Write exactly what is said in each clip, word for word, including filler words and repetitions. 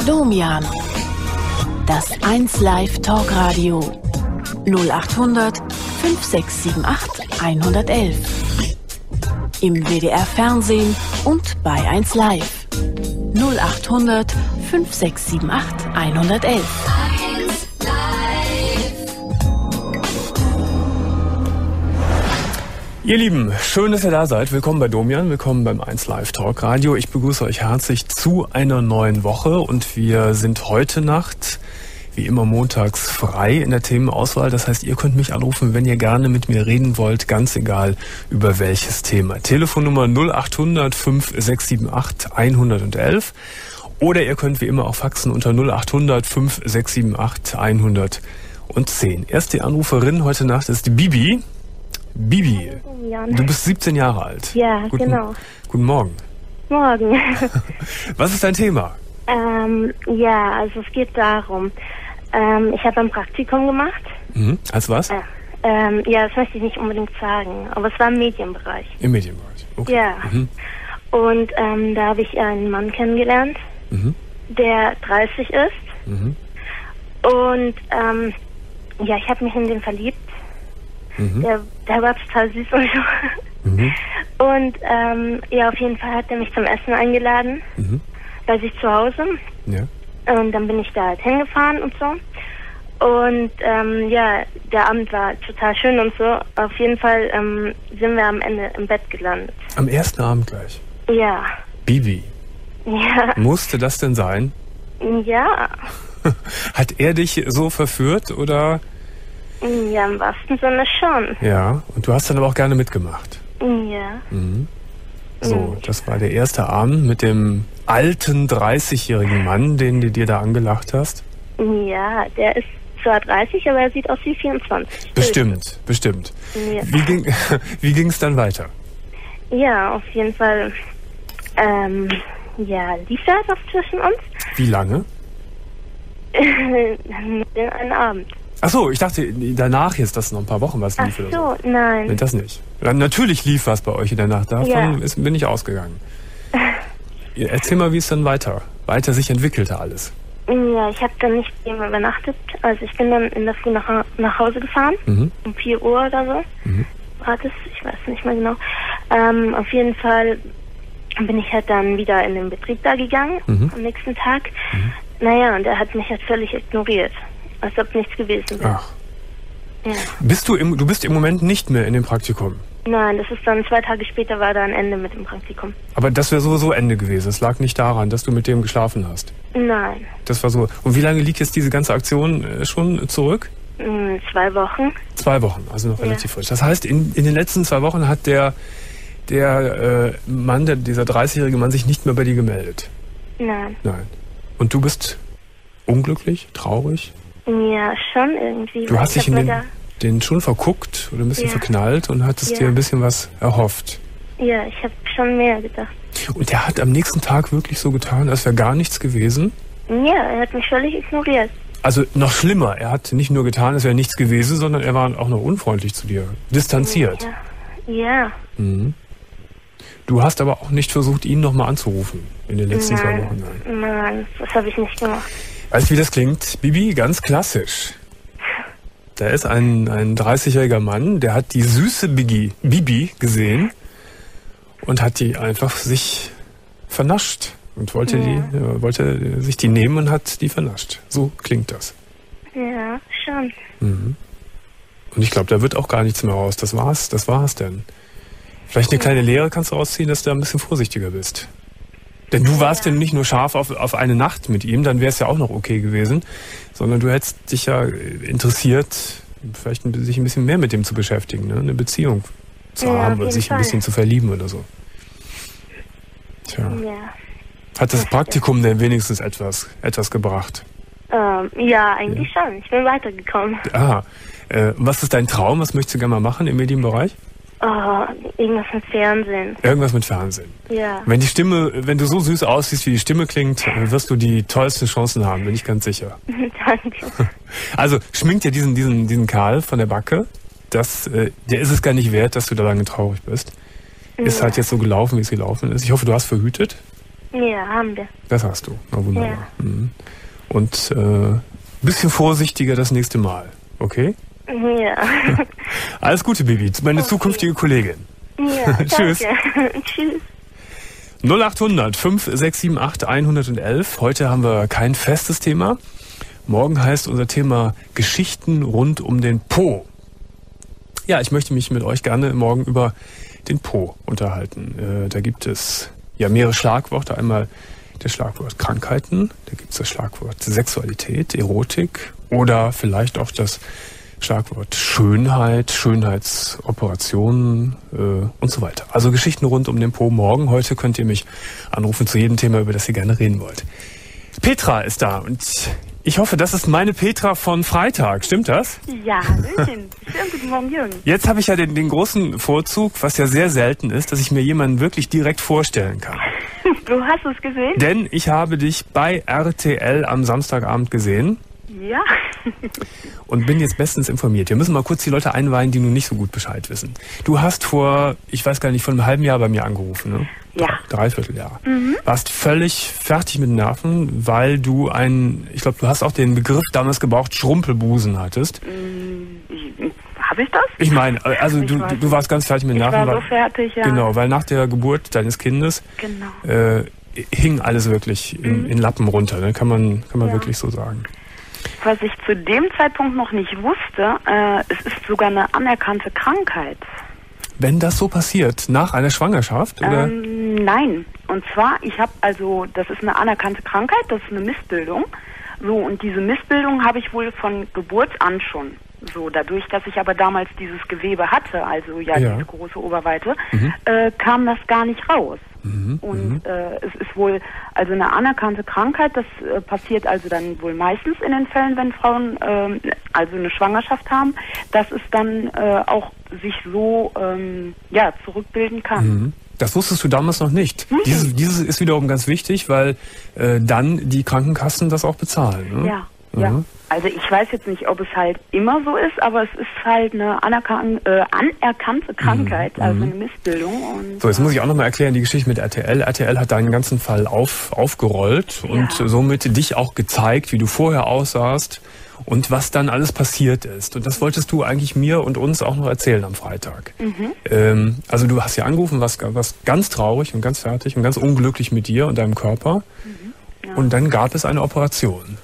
Domian. Das eins Live Talkradio. null acht hundert fünf sechs sieben acht eins eins eins. Im W D R Fernsehen und bei eins Live. null acht hundert fünf sechs sieben acht eins eins eins. Ihr Lieben, schön, dass ihr da seid. Willkommen bei Domian, willkommen beim eins Live Talk Radio. Ich begrüße euch herzlich zu einer neuen Woche und wir sind heute Nacht, wie immer montags, frei in der Themenauswahl. Das heißt, ihr könnt mich anrufen, wenn ihr gerne mit mir reden wollt, ganz egal über welches Thema. Telefonnummer null acht hundert fünf sechs sieben acht eins eins eins oder ihr könnt wie immer auch faxen unter null acht hundert fünf sechs sieben acht eins eins eins. Erste Anruferin heute Nacht ist die Bibi. Bibi, du bist siebzehn Jahre alt. Ja, guten, genau. Guten Morgen. Morgen. Was ist dein Thema? Ähm, ja, also es geht darum, ähm, ich habe ein Praktikum gemacht. Mhm. Als was? Äh, ähm, ja, das möchte ich nicht unbedingt sagen, aber es war im Medienbereich. Im Medienbereich, okay. Ja, mhm. und ähm, da habe ich einen Mann kennengelernt, mhm. der dreißig ist. Mhm. Und ähm, ja, ich habe mich in den verliebt. Mhm. Der, der war total süß und so. Mhm. Und ähm, ja, auf jeden Fall hat er mich zum Essen eingeladen, mhm. bei sich zu Hause. Ja. Und dann bin ich da halt hingefahren und so. Und ähm, ja, der Abend war total schön und so. Auf jeden Fall ähm, sind wir am Ende im Bett gelandet. Am ersten Abend gleich? Ja. Bibi? Ja. Musste das denn sein? Ja. Hat er dich so verführt oder... Ja, im wahrsten Sinne schon. Ja, und du hast dann aber auch gerne mitgemacht. Ja. Mhm. So, das war der erste Abend mit dem alten dreißigjährigen Mann, den du dir da angelacht hast. Ja, der ist zwar dreißig, aber er sieht aus wie vierundzwanzig. Bestimmt, bestimmt. Ja. Wie ging, wie ging es dann weiter? Ja, auf jeden Fall, ähm, ja, lief da etwas zwischen uns. Wie lange? Den einen Abend. Ach so, ich dachte danach jetzt, dass noch ein paar Wochen was lief. Ach so, oder so. nein. Nee, das nicht. Natürlich lief was bei euch in der Nacht. Davon ja. ist, bin ich ausgegangen. Erzähl mal, wie es dann weiter, weiter sich entwickelte alles. Ja, ich habe dann nicht bei ihm übernachtet. Also ich bin dann in der Früh nach, nach Hause gefahren, mhm. um vier Uhr oder so. Mhm. War das? Ich weiß nicht mehr genau. Ähm, auf jeden Fall bin ich halt dann wieder in den Betrieb da gegangen, mhm. am nächsten Tag. Mhm. Naja, und er hat mich halt völlig ignoriert. Als ob nichts gewesen wäre. Ach. Ja. Bist du im, du bist im Moment nicht mehr in dem Praktikum? Nein, das ist dann zwei Tage später war da ein Ende mit dem Praktikum. Aber das wäre sowieso Ende gewesen. Es lag nicht daran, dass du mit dem geschlafen hast. Nein. Das war so. Und wie lange liegt jetzt diese ganze Aktion äh, schon zurück? Mm, zwei Wochen. Zwei Wochen, also noch ja. relativ frisch. Das heißt, in, in den letzten zwei Wochen hat der, der äh, Mann, der, dieser dreißigjährige Mann, sich nicht mehr bei dir gemeldet? Nein. Nein. Und du bist unglücklich, traurig? Ja, schon irgendwie. Du hast dich in den, den schon verguckt oder ein bisschen ja. verknallt und hattest ja. dir ein bisschen was erhofft. Ja, ich habe schon mehr gedacht. Und der hat am nächsten Tag wirklich so getan, als wäre gar nichts gewesen? Ja, er hat mich völlig ignoriert. Also noch schlimmer, er hat nicht nur getan, als wäre nichts gewesen, sondern er war auch noch unfreundlich zu dir, distanziert. Ja. ja. Mhm. Du hast aber auch nicht versucht, ihn nochmal anzurufen in den letzten nein. zwei Wochen? Nein, nein, das habe ich nicht gemacht. Weißt du, wie das klingt? Bibi, ganz klassisch. Da ist ein, ein dreißigjähriger Mann, der hat die süße Bibi, Bibi gesehen und hat die einfach sich vernascht und wollte, ja. die, äh, wollte sich die nehmen und hat die vernascht. So klingt das. Ja, schon. Mhm. Und ich glaube, da wird auch gar nichts mehr raus. Das war's, das war's denn. Vielleicht eine kleine Lehre kannst du rausziehen, dass du ein bisschen vorsichtiger bist. Denn du warst ja nicht nur scharf auf, auf eine Nacht mit ihm, dann wäre es ja auch noch okay gewesen, sondern du hättest dich ja interessiert, vielleicht ein, sich ein bisschen mehr mit dem zu beschäftigen, ne? Eine Beziehung zu ja, haben oder sich Fall. ein bisschen zu verlieben oder so. Tja. Ja. Hat das Praktikum denn wenigstens etwas, etwas gebracht? Ähm, ja, eigentlich ja. schon. Ich bin weitergekommen. Ah, äh, was ist dein Traum? Was möchtest du gerne mal machen im Medienbereich? Oh, irgendwas mit Fernsehen. Irgendwas mit Fernsehen. Ja. Wenn die Stimme, wenn du so süß aussiehst, wie die Stimme klingt, wirst du die tollsten Chancen haben, bin ich ganz sicher. Danke. Also schmink dir diesen, diesen, diesen Karl von der Backe. Das, äh, der ist es gar nicht wert, dass du da lange traurig bist. Ja. Ist halt jetzt so gelaufen, wie es gelaufen ist. Ich hoffe, du hast verhütet. Ja, haben wir. Das hast du. Na wunderbar. Ja. Mhm. Und ein äh, bisschen vorsichtiger das nächste Mal, okay? Ja. Alles Gute, Bibi. Meine okay. zukünftige Kollegin. Ja, Tschüss. Tschüss. null achthundert fünf sechs sieben acht hundertelf. Heute haben wir kein festes Thema. Morgen heißt unser Thema Geschichten rund um den Po. Ja, ich möchte mich mit euch gerne morgen über den Po unterhalten. Äh, da gibt es ja mehrere Schlagworte. Einmal das Schlagwort Krankheiten, da gibt es das Schlagwort Sexualität, Erotik oder vielleicht auch das Schlagwort Schönheit, Schönheitsoperationen äh, und so weiter. Also Geschichten rund um den Po morgen. Heute könnt ihr mich anrufen zu jedem Thema, über das ihr gerne reden wollt. Petra ist da und ich hoffe, das ist meine Petra von Freitag. Stimmt das? Ja, Hallöchen. Schönen guten Morgen, Jürgen. Jetzt habe ich ja den, den großen Vorzug, was ja sehr selten ist, dass ich mir jemanden wirklich direkt vorstellen kann. Du hast es gesehen? Denn ich habe dich bei R T L am Samstagabend gesehen. Ja. Und bin jetzt bestens informiert. Wir müssen mal kurz die Leute einweihen, die nun nicht so gut Bescheid wissen. Du hast vor, ich weiß gar nicht, vor einem halben Jahr bei mir angerufen, ne? Ja. Dreivierteljahr. Mhm. Warst völlig fertig mit Nerven, weil du einen, ich glaube, du hast auch den Begriff damals gebraucht, Schrumpelbusen hattest. Mhm. Habe ich das? Ich meine, also ich du, du warst ganz fertig mit Nerven. Ich war weil, so fertig, ja. Genau, weil nach der Geburt deines Kindes genau. äh, hing alles wirklich in, mhm. in Lappen runter, ne? Kann man, kann man ja. wirklich so sagen. Was ich zu dem Zeitpunkt noch nicht wusste, äh, es ist sogar eine anerkannte Krankheit. Wenn das so passiert, nach einer Schwangerschaft? Oder? Ähm, nein. Und zwar, ich habe also, das ist eine anerkannte Krankheit, das ist eine Missbildung. So, und diese Missbildung habe ich wohl von Geburt an schon. So, dadurch, dass ich aber damals dieses Gewebe hatte, also ja, ja. diese große Oberweite, mhm. äh, kam das gar nicht raus. Mhm. Und äh, es ist wohl also eine anerkannte Krankheit, das äh, passiert also dann wohl meistens in den Fällen, wenn Frauen äh, also eine Schwangerschaft haben, dass es dann äh, auch sich so ähm, ja, zurückbilden kann. Mhm. Das wusstest du damals noch nicht. Mhm. Dieses, dieses ist wiederum ganz wichtig, weil äh, dann die Krankenkassen das auch bezahlen. Ne? Ja. Ja, mhm. Also ich weiß jetzt nicht, ob es halt immer so ist, aber es ist halt eine anerkan äh, anerkannte Krankheit, mhm. also eine Missbildung. Und so, jetzt muss ich auch nochmal erklären, die Geschichte mit R T L. R T L hat deinen ganzen Fall auf, aufgerollt ja. und somit dich auch gezeigt, wie du vorher aussahst und was dann alles passiert ist. Und das wolltest du eigentlich mir und uns auch noch erzählen am Freitag. Mhm. Ähm, also du hast ja angerufen, warst, warst ganz traurig und ganz fertig und ganz unglücklich mit dir und deinem Körper. Mhm. Ja. Und dann gab es eine Operation.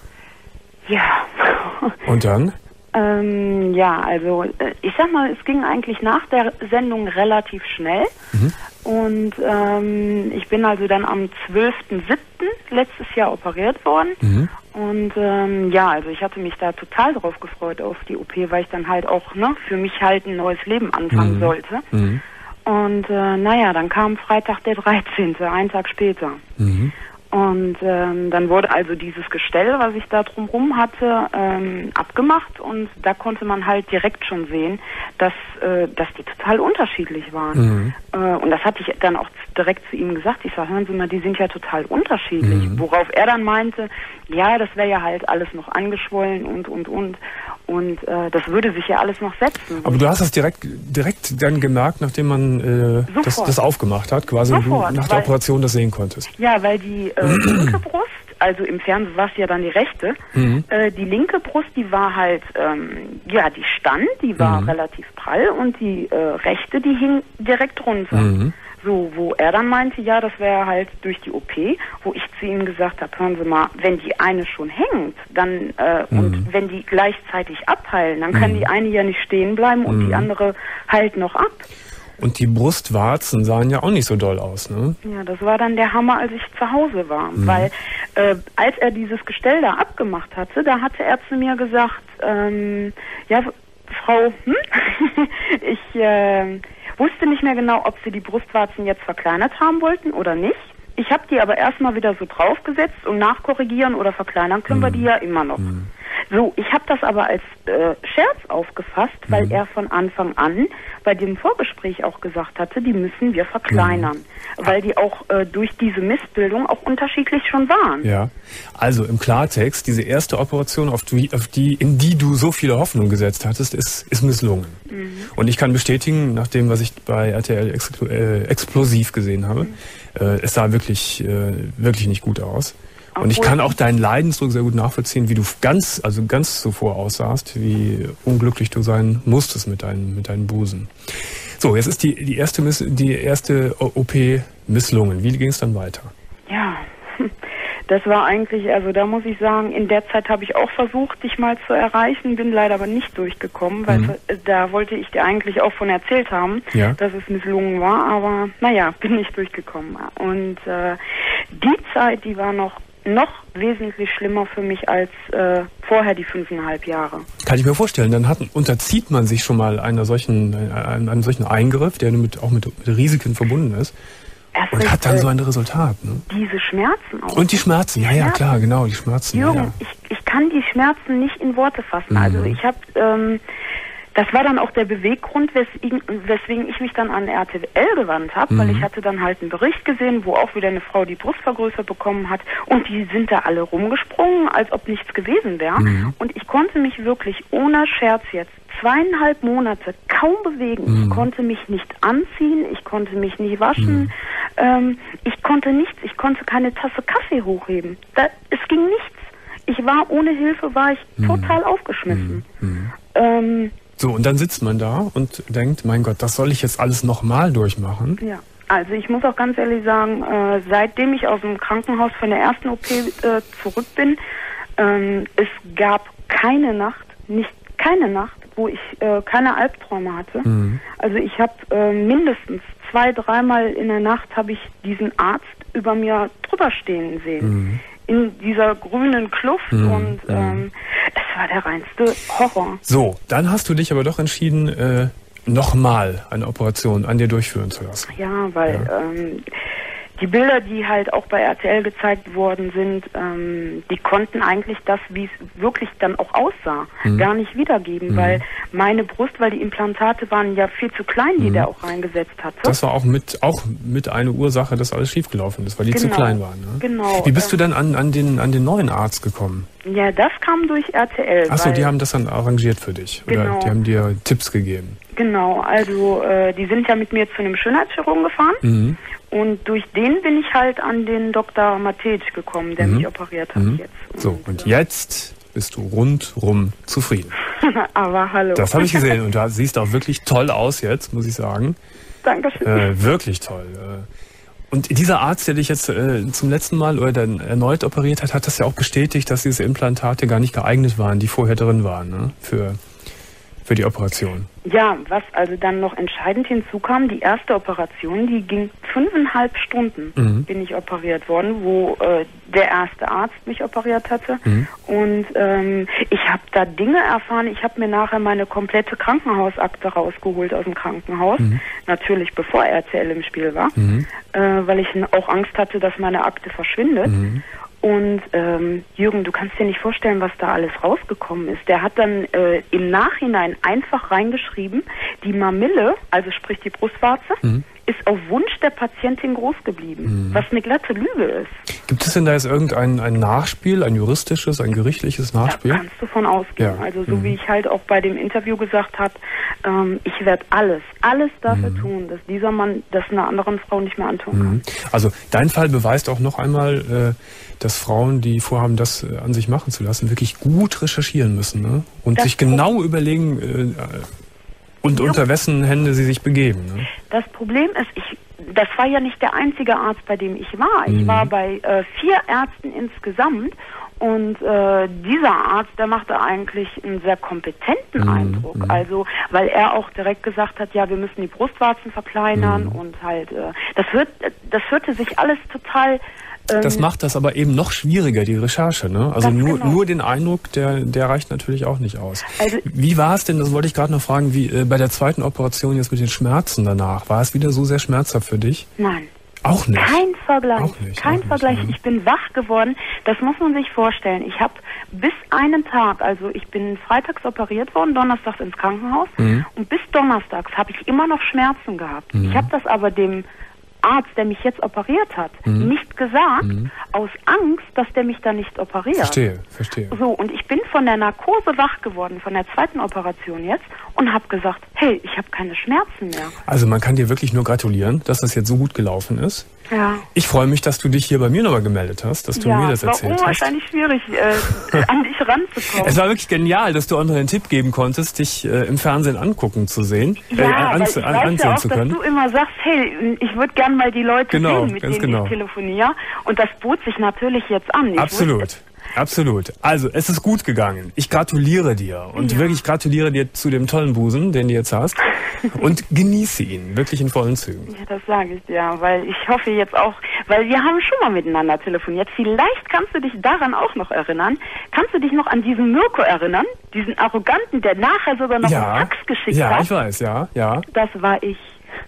Ja. Und dann? Ähm, ja, also ich sag mal, es ging eigentlich nach der Sendung relativ schnell. Mhm. Und ähm, ich bin also dann am zwölften siebten letztes Jahr operiert worden. Mhm. Und ähm, ja, also ich hatte mich da total drauf gefreut auf die O P, weil ich dann halt auch ne, für mich halt ein neues Leben anfangen mhm. sollte. Mhm. Und äh, naja, dann kam Freitag der dreizehnte, einen Tag später. Mhm. Und ähm, dann wurde also dieses Gestell, was ich da drumherum hatte, ähm, abgemacht und da konnte man halt direkt schon sehen, dass, äh, dass die total unterschiedlich waren. Mhm. Äh, und das hatte ich dann auch direkt zu ihm gesagt. Ich sage, hören Sie mal, die sind ja total unterschiedlich. Mhm. Worauf er dann meinte, ja, das wäre ja halt alles noch angeschwollen und, und, und. Und äh, das würde sich ja alles noch setzen. Aber du hast das direkt direkt dann gemerkt, nachdem man äh, das, das aufgemacht hat, quasi Sofort, du nach der Operation das sehen konntest. Ja, weil die äh, linke Brust, also im Fernsehen war es ja dann die rechte, mhm. äh, die linke Brust, die war halt, ähm, ja, die stand, die war mhm. relativ prall und die äh, rechte, die hing direkt runter. Mhm. So, wo er dann meinte, ja, das wäre halt durch die O P, wo ich zu ihm gesagt habe, hören Sie mal, wenn die eine schon hängt, dann äh, mhm. und wenn die gleichzeitig abheilen, dann kann mhm. die eine ja nicht stehen bleiben und mhm. die andere heilt noch ab. Und die Brustwarzen sahen ja auch nicht so doll aus, ne? Ja, das war dann der Hammer, als ich zu Hause war. Mhm. Weil äh, als er dieses Gestell da abgemacht hatte, da hatte er zu mir gesagt, ähm, ja, Frau, hm? ich äh, wusste nicht mehr genau, ob sie die Brustwarzen jetzt verkleinert haben wollten oder nicht. Ich habe die aber erstmal wieder so draufgesetzt und nachkorrigieren oder verkleinern können mhm. wir die ja immer noch. Mhm. So, ich habe das aber als äh, Scherz aufgefasst, weil mhm. er von Anfang an bei dem Vorgespräch auch gesagt hatte, die müssen wir verkleinern, mhm. weil die auch äh, durch diese Missbildung auch unterschiedlich schon waren. Ja, also im Klartext, diese erste Operation, auf die, auf die, in die du so viele Hoffnungen gesetzt hattest, ist, ist misslungen. Mhm. Und ich kann bestätigen, nach dem, was ich bei R T L Expl- äh, Explosiv gesehen habe, mhm. äh, es sah wirklich, äh, wirklich nicht gut aus. Und ich kann auch deinen Leidensdruck sehr gut nachvollziehen, wie du ganz, also ganz zuvor aussahst, wie unglücklich du sein musstest mit deinem, mit deinem Busen. So, jetzt ist die, die erste, Miss, die erste O P misslungen. Wie ging es dann weiter? Ja, das war eigentlich, also da muss ich sagen, in der Zeit habe ich auch versucht, dich mal zu erreichen, bin leider aber nicht durchgekommen, weil mhm. da wollte ich dir eigentlich auch von erzählt haben, ja. dass es misslungen war, aber naja, bin nicht durchgekommen. Und äh, die Zeit, die war noch noch wesentlich schlimmer für mich als äh, vorher die fünfeinhalb Jahre. Kann ich mir vorstellen, dann hat, unterzieht man sich schon mal einer solchen, einem, einem solchen Eingriff, der mit, auch mit, mit Risiken verbunden ist. Erst und hat dann so ein Resultat. Ne? Diese Schmerzen auch. Und die Schmerzen, ja, ja, klar, genau, die Schmerzen. Jürgen, ja. ich, ich kann die Schmerzen nicht in Worte fassen. Mhm. Also ich habe... Ähm, Das war dann auch der Beweggrund, weswegen, weswegen ich mich dann an R T L gewandt habe, mhm. weil ich hatte dann halt einen Bericht gesehen, wo auch wieder eine Frau die Brust vergrößert bekommen hat und die sind da alle rumgesprungen, als ob nichts gewesen wäre. Mhm. Und ich konnte mich wirklich ohne Scherz jetzt zweieinhalb Monate kaum bewegen. Mhm. Ich konnte mich nicht anziehen, ich konnte mich nicht waschen, mhm. ähm, ich konnte nichts, ich konnte keine Tasse Kaffee hochheben. Da, es ging nichts. Ich war ohne Hilfe, war ich mhm. total aufgeschmissen. Mhm. Ähm, So, und dann sitzt man da und denkt, mein Gott, das soll ich jetzt alles nochmal durchmachen? Ja, also ich muss auch ganz ehrlich sagen, äh, seitdem ich aus dem Krankenhaus von der ersten O P äh, zurück bin, ähm, es gab keine Nacht, nicht keine Nacht, wo ich äh, keine Albträume hatte. Mhm. Also ich habe äh, mindestens zwei, dreimal in der Nacht habe ich diesen Arzt über mir drüber stehen sehen. Mhm. In dieser grünen Kluft mhm. und ähm, es war der reinste Horror. So, dann hast du dich aber doch entschieden, äh, nochmal eine Operation an dir durchführen zu lassen. Ja, weil ja. Ähm, die Bilder, die halt auch bei R T L gezeigt worden sind, ähm, die konnten eigentlich das, wie es wirklich dann auch aussah, mhm. gar nicht wiedergeben, mhm. weil meine Brust, weil die Implantate waren ja viel zu klein, die mhm. der auch reingesetzt hatte. Das war auch mit auch mit eine Ursache, dass alles schiefgelaufen ist, weil die genau. zu klein waren. Ne? Genau. Wie bist du dann an, an, den, an den neuen Arzt gekommen? Ja, das kam durch R T L. Achso, die haben das dann arrangiert für dich? Genau. Oder die haben dir Tipps gegeben? Genau, also äh, die sind ja mit mir zu einem Schönheitschirurgen gefahren mhm. und durch den bin ich halt an den Doktor Matej gekommen, der mhm. mich operiert hat mhm. jetzt. So, und, und jetzt bist du rundrum zufrieden. Aber hallo. Das habe ich gesehen und du siehst auch wirklich toll aus jetzt, muss ich sagen. Dankeschön. Äh, wirklich toll. Und dieser Arzt, der dich jetzt äh, zum letzten Mal oder dann erneut operiert hat, hat das ja auch bestätigt, dass diese Implantate gar nicht geeignet waren, die vorher drin waren, ne? Für für die Operation. Ja, was also dann noch entscheidend hinzukam, die erste Operation, die ging fünfeinhalb Stunden, mhm. bin ich operiert worden, wo äh, der erste Arzt mich operiert hatte. Mhm. Und ähm, ich habe da Dinge erfahren, ich habe mir nachher meine komplette Krankenhausakte rausgeholt aus dem Krankenhaus, mhm. natürlich bevor R T L im Spiel war, mhm. äh, weil ich auch Angst hatte, dass meine Akte verschwindet. Mhm. Und ähm, Jürgen, du kannst dir nicht vorstellen, was da alles rausgekommen ist. Der hat dann äh, im Nachhinein einfach reingeschrieben, die Mamille, also sprich die Brustwarze, mhm. ist auf Wunsch der Patientin groß geblieben, mhm. was eine glatte Lüge ist. Gibt es denn da jetzt irgendein ein Nachspiel, ein juristisches, ein gerichtliches Nachspiel? Da kannst du von ausgehen. Ja. Also so mhm. wie ich halt auch bei dem Interview gesagt habe, ähm, ich werde alles, alles dafür mhm. tun, dass dieser Mann das einer anderen Frau nicht mehr antun kann. Mhm. Also dein Fall beweist auch noch einmal, äh, dass Frauen, die vorhaben, das äh, an sich machen zu lassen, wirklich gut recherchieren müssen, ne? Und das sich genau überlegen äh, und ja. unter wessen Hände sie sich begeben. Ne? Das Problem ist, ich, das war ja nicht der einzige Arzt, bei dem ich war. Ich mhm. war bei äh, vier Ärzten insgesamt. Und äh, dieser Arzt, der machte eigentlich einen sehr kompetenten mhm. Eindruck. Mhm. Also, weil er auch direkt gesagt hat, ja, wir müssen die Brustwarzen verkleinern mhm. und halt, äh, das wird, das hörte sich alles total. Ähm, das macht das aber eben noch schwieriger, die Recherche, ne? Also nur, genau. nur den Eindruck, der, der reicht natürlich auch nicht aus. Also, wie war es denn, das wollte ich gerade noch fragen, wie äh, bei der zweiten Operation jetzt mit den Schmerzen danach? War es wieder so sehr schmerzhaft für dich? Nein. Auch nicht? Kein Vergleich. Auch nicht, Kein auch Vergleich. nicht, ja. Ich bin wach geworden. Das muss man sich vorstellen. Ich habe bis einen Tag, also ich bin freitags operiert worden, donnerstags ins Krankenhaus. Mhm. Und bis donnerstags habe ich immer noch Schmerzen gehabt. Mhm. Ich habe das aber dem Arzt, der mich jetzt operiert hat, mhm. nicht gesagt, mhm. aus Angst, dass der mich da nicht operiert. Verstehe, verstehe. So, und ich bin von der Narkose wach geworden, von der zweiten Operation jetzt, und habe gesagt, hey, ich habe keine Schmerzen mehr. Also man kann dir wirklich nur gratulieren, dass das jetzt so gut gelaufen ist. Ja. Ich freue mich, dass du dich hier bei mir nochmal gemeldet hast, dass du ja, mir das erzählt hast. Ja, es war unwahrscheinlich schwierig, äh, an dich ranzukommen. Es war wirklich genial, dass du auch noch einen Tipp geben konntest, dich äh, im Fernsehen angucken zu sehen, ja, äh, an, weil ich an, weiß ansehen ja auch, zu können. Dass du immer sagst, hey, ich würde gern mal die Leute genau, sehen, mit ganz denen genau. ich telefoniere. Und das bot sich natürlich jetzt an. Ich Absolut. wusste, Absolut. Also, es ist gut gegangen. Ich gratuliere dir und ja. wirklich gratuliere dir zu dem tollen Busen, den du jetzt hast, und genieße ihn wirklich in vollen Zügen. Ja, das sage ich dir, weil ich hoffe jetzt auch, weil wir haben schon mal miteinander telefoniert. Vielleicht kannst du dich daran auch noch erinnern. Kannst du dich noch an diesen Mirko erinnern? Diesen Arroganten, der nachher sogar noch ja. einen Fax geschickt ja, hat? Ja, ich weiß, ja, ja. Das war ich.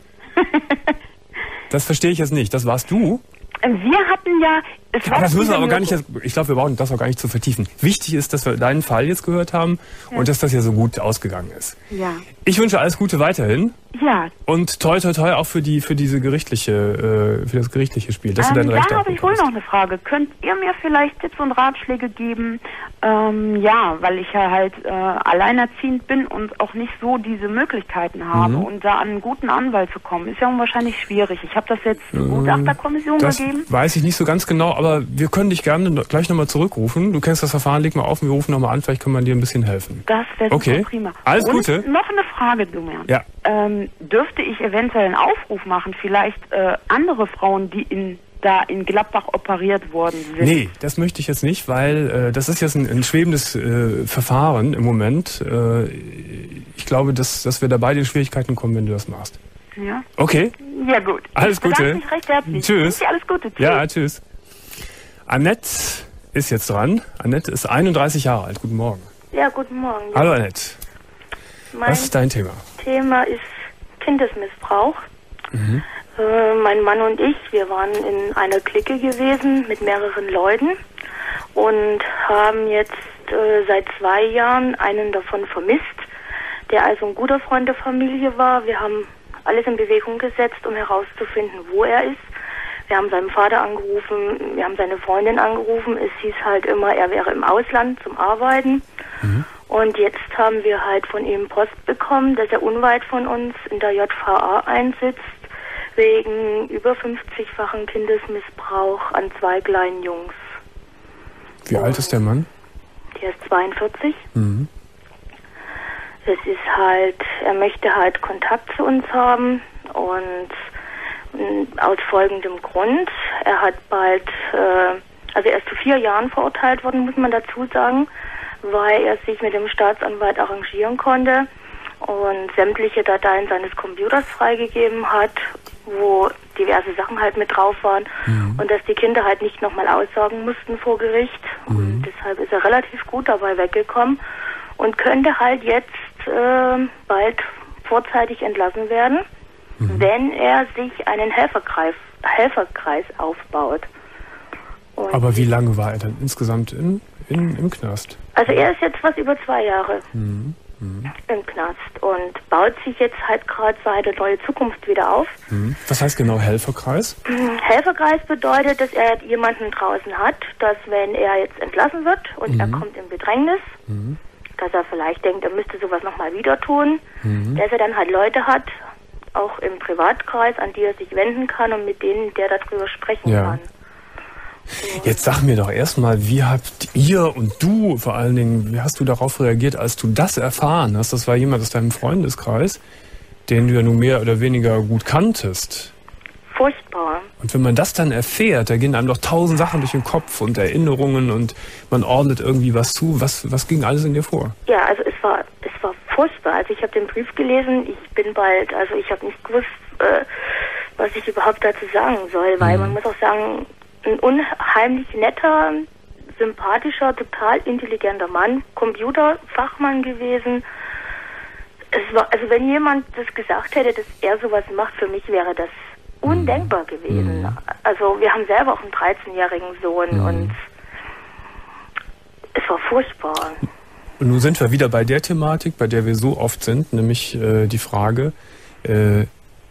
Das verstehe ich jetzt nicht. Das warst du? Wir hatten ja... Es ja, war das müssen wir aber gar Mirko. nicht... Ich glaube, wir brauchen das auch gar nicht zu vertiefen. Wichtig ist, dass wir deinen Fall jetzt gehört haben ja. und dass das ja so gut ausgegangen ist. Ja. Ich wünsche alles Gute weiterhin. Ja. Und toi, toi, toi auch für die, für diese gerichtliche, äh, für das gerichtliche Spiel, dass ähm, du dein Recht da habe ich wohl noch eine Frage. Könnt ihr mir vielleicht Tipps und Ratschläge geben? Ähm, ja, weil ich ja halt äh, alleinerziehend bin und auch nicht so diese Möglichkeiten habe mhm. und da an einen guten Anwalt zu kommen, ist ja unwahrscheinlich schwierig. Ich habe das jetzt der ähm, Gutachterkommission das gegeben. Weiß ich nicht so ganz genau, aber wir können dich gerne gleich nochmal zurückrufen. Du kennst das Verfahren, leg mal auf und wir rufen nochmal an, vielleicht können wir dir ein bisschen helfen. Das wäre okay. super prima. Alles und Gute. Noch eine Frage, Domian. Ja. Ähm, dürfte ich eventuell einen Aufruf machen, vielleicht äh, andere Frauen, die in da in Gladbach operiert worden sind? Nee, das möchte ich jetzt nicht, weil äh, das ist jetzt ein, ein schwebendes äh, Verfahren im Moment. Äh, ich glaube, dass, dass wir da beide in Schwierigkeiten kommen, wenn du das machst. Ja. Okay. Ja, gut. Alles ich Gute. Mich recht herzlich. Tschüss. Ja, alles Gute. Tschüss. Ja, tschüss. Annette ist jetzt dran. Annette ist einunddreißig Jahre alt. Guten Morgen. Ja, guten Morgen. Hallo Annette. Mein Was ist dein Thema? Thema ist Kindesmissbrauch. Mhm. Äh, mein Mann und ich, wir waren in einer Clique gewesen mit mehreren Leuten und haben jetzt äh, seit zwei Jahren einen davon vermisst, der also ein guter Freund der Familie war. Wir haben alles in Bewegung gesetzt, um herauszufinden, wo er ist. Wir haben seinen Vater angerufen, wir haben seine Freundin angerufen. Es hieß halt immer, er wäre im Ausland zum Arbeiten. Mhm. Und jetzt haben wir halt von ihm Post bekommen, dass er unweit von uns in der J V A einsitzt, wegen über fünfzigfachen Kindesmissbrauch an zwei kleinen Jungs. Wie Und alt ist der Mann? Der ist zweiundvierzig. Mhm. Es ist halt, er möchte halt Kontakt zu uns haben und aus folgendem Grund. Er hat bald, äh, also er ist zu vier Jahren verurteilt worden, muss man dazu sagen, weil er sich mit dem Staatsanwalt arrangieren konnte und sämtliche Dateien seines Computers freigegeben hat, wo diverse Sachen halt mit drauf waren mhm. und dass die Kinder halt nicht nochmal aussagen mussten vor Gericht. Mhm. Und deshalb ist er relativ gut dabei weggekommen und könnte halt jetzt äh, bald vorzeitig entlassen werden, mhm. wenn er sich einen Helferkreis, Helferkreis aufbaut. Und aber wie lange war er dann insgesamt in, in, im Knast? Also er ist jetzt was über zwei Jahre mhm. Mhm. im Knast und baut sich jetzt halt gerade seine neue Zukunft wieder auf. Mhm. Was heißt genau Helferkreis? Helferkreis bedeutet, dass er jemanden draußen hat, dass wenn er jetzt entlassen wird und mhm. er kommt in Bedrängnis, mhm. dass er vielleicht denkt, er müsste sowas nochmal wieder tun, mhm. dass er dann halt Leute hat, auch im Privatkreis, an die er sich wenden kann und mit denen der darüber sprechen ja. kann. Jetzt sag mir doch erstmal, wie habt ihr und du vor allen Dingen, wie hast du darauf reagiert, als du das erfahren hast? Das war jemand aus deinem Freundeskreis, den du ja nun mehr oder weniger gut kanntest. Furchtbar. Und wenn man das dann erfährt, da gehen einem doch tausend Sachen durch den Kopf und Erinnerungen und man ordnet irgendwie was zu. Was, was ging alles in dir vor? Ja, also es war, es war furchtbar. Also ich habe den Brief gelesen, ich bin bald, also ich habe nicht gewusst, äh, was ich überhaupt dazu sagen soll, weil mhm. man muss auch sagen, ein unheimlich netter, sympathischer, total intelligenter Mann, Computerfachmann gewesen. Es war, also wenn jemand das gesagt hätte, dass er sowas macht, für mich wäre das undenkbar gewesen. Mhm. Also wir haben selber auch einen dreizehnjährigen Sohn mhm. und es war furchtbar. Und nun sind wir wieder bei der Thematik, bei der wir so oft sind, nämlich äh, die Frage, äh,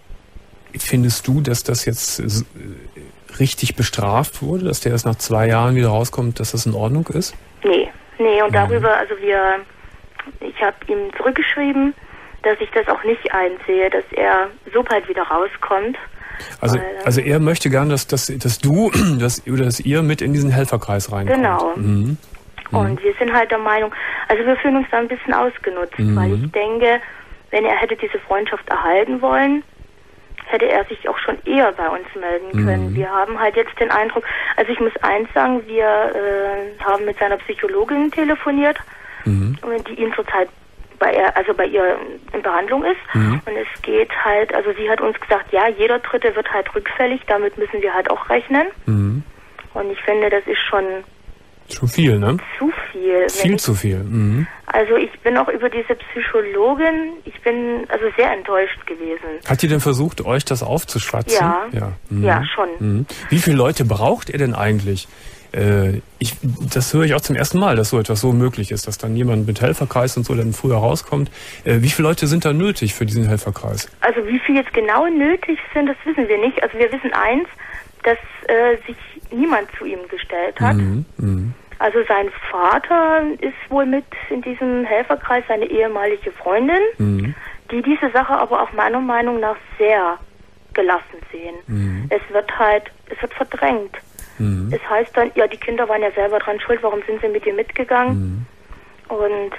findest du, dass das jetzt äh, richtig bestraft wurde, dass der erst nach zwei Jahren wieder rauskommt, dass das in Ordnung ist? Nee, nee, und darüber, also wir, ich habe ihm zurückgeschrieben, dass ich das auch nicht einsehe, dass er so bald wieder rauskommt. Also, weil, also er möchte gern, dass, dass, dass du dass, oder dass ihr mit in diesen Helferkreis reinkommt. Genau. Mhm. Und mhm. wir sind halt der Meinung, also wir fühlen uns da ein bisschen ausgenutzt, mhm. weil ich denke, wenn er hätte diese Freundschaft erhalten wollen, hätte er sich auch schon eher bei uns melden können. Mhm. Wir haben halt jetzt den Eindruck, also ich muss eins sagen, wir äh, haben mit seiner Psychologin telefoniert, mhm. die ihn zurzeit bei ihr, also bei ihr in Behandlung ist. Mhm. Und es geht halt, also sie hat uns gesagt, ja, jeder Dritte wird halt rückfällig, damit müssen wir halt auch rechnen. Mhm. Und ich finde, das ist schon Zu viel, ne? Zu viel. Viel ich, zu viel. Mhm. Also ich bin auch über diese Psychologin, ich bin also sehr enttäuscht gewesen. Hat die denn versucht, euch das aufzuschwatzen? Ja, ja, mhm. ja schon. Mhm. Wie viele Leute braucht ihr denn eigentlich? Äh, ich, das höre ich auch zum ersten Mal, dass so etwas so möglich ist, dass dann jemand mit Helferkreis und so dann früher rauskommt. Äh, wie viele Leute sind da nötig für diesen Helferkreis? Also wie viele jetzt genau nötig sind, das wissen wir nicht. Also wir wissen eins, dass äh, sich niemand zu ihm gestellt hat. Mhm. Mhm. Also sein Vater ist wohl mit in diesem Helferkreis, seine ehemalige Freundin, mhm. die diese Sache aber auch meiner Meinung nach sehr gelassen sehen. Mhm. Es wird halt, es wird verdrängt. Mhm. Es heißt dann, ja, die Kinder waren ja selber dran schuld, warum sind sie mit ihr mitgegangen? Mhm.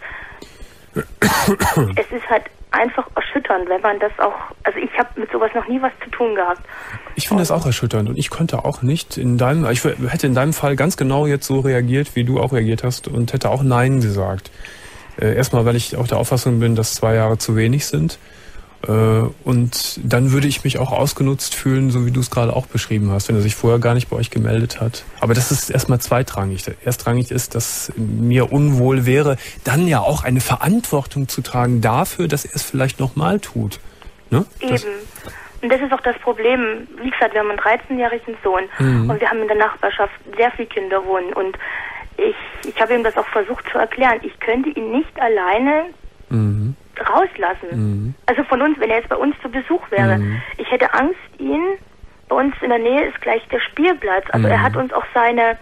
Und es ist halt einfach erschütternd, wenn man das auch, also ich habe mit sowas noch nie was zu tun gehabt. Ich finde das auch erschütternd und ich konnte auch nicht in deinem, ich hätte in deinem Fall ganz genau jetzt so reagiert, wie du auch reagiert hast und hätte auch Nein gesagt. Äh, erstmal, weil ich auch der Auffassung bin, dass zwei Jahre zu wenig sind. Äh, und dann würde ich mich auch ausgenutzt fühlen, so wie du es gerade auch beschrieben hast, wenn er sich vorher gar nicht bei euch gemeldet hat. Aber das ist erstmal zweitrangig. Erstrangig ist, dass mir unwohl wäre, dann ja auch eine Verantwortung zu tragen dafür, dass er es vielleicht nochmal tut. Ne? Eben. Das und das ist auch das Problem. Wie gesagt, wir haben einen dreizehnjährigen Sohn mhm. und wir haben in der Nachbarschaft sehr viele Kinder wohnen. Und ich, ich habe ihm das auch versucht zu erklären. Ich könnte ihn nicht alleine mhm. rauslassen. Mhm. Also von uns, wenn er jetzt bei uns zu Besuch wäre. Mhm. Ich hätte Angst, ihn, bei uns in der Nähe ist gleich der Spielplatz. Also mhm. er hat uns auch seine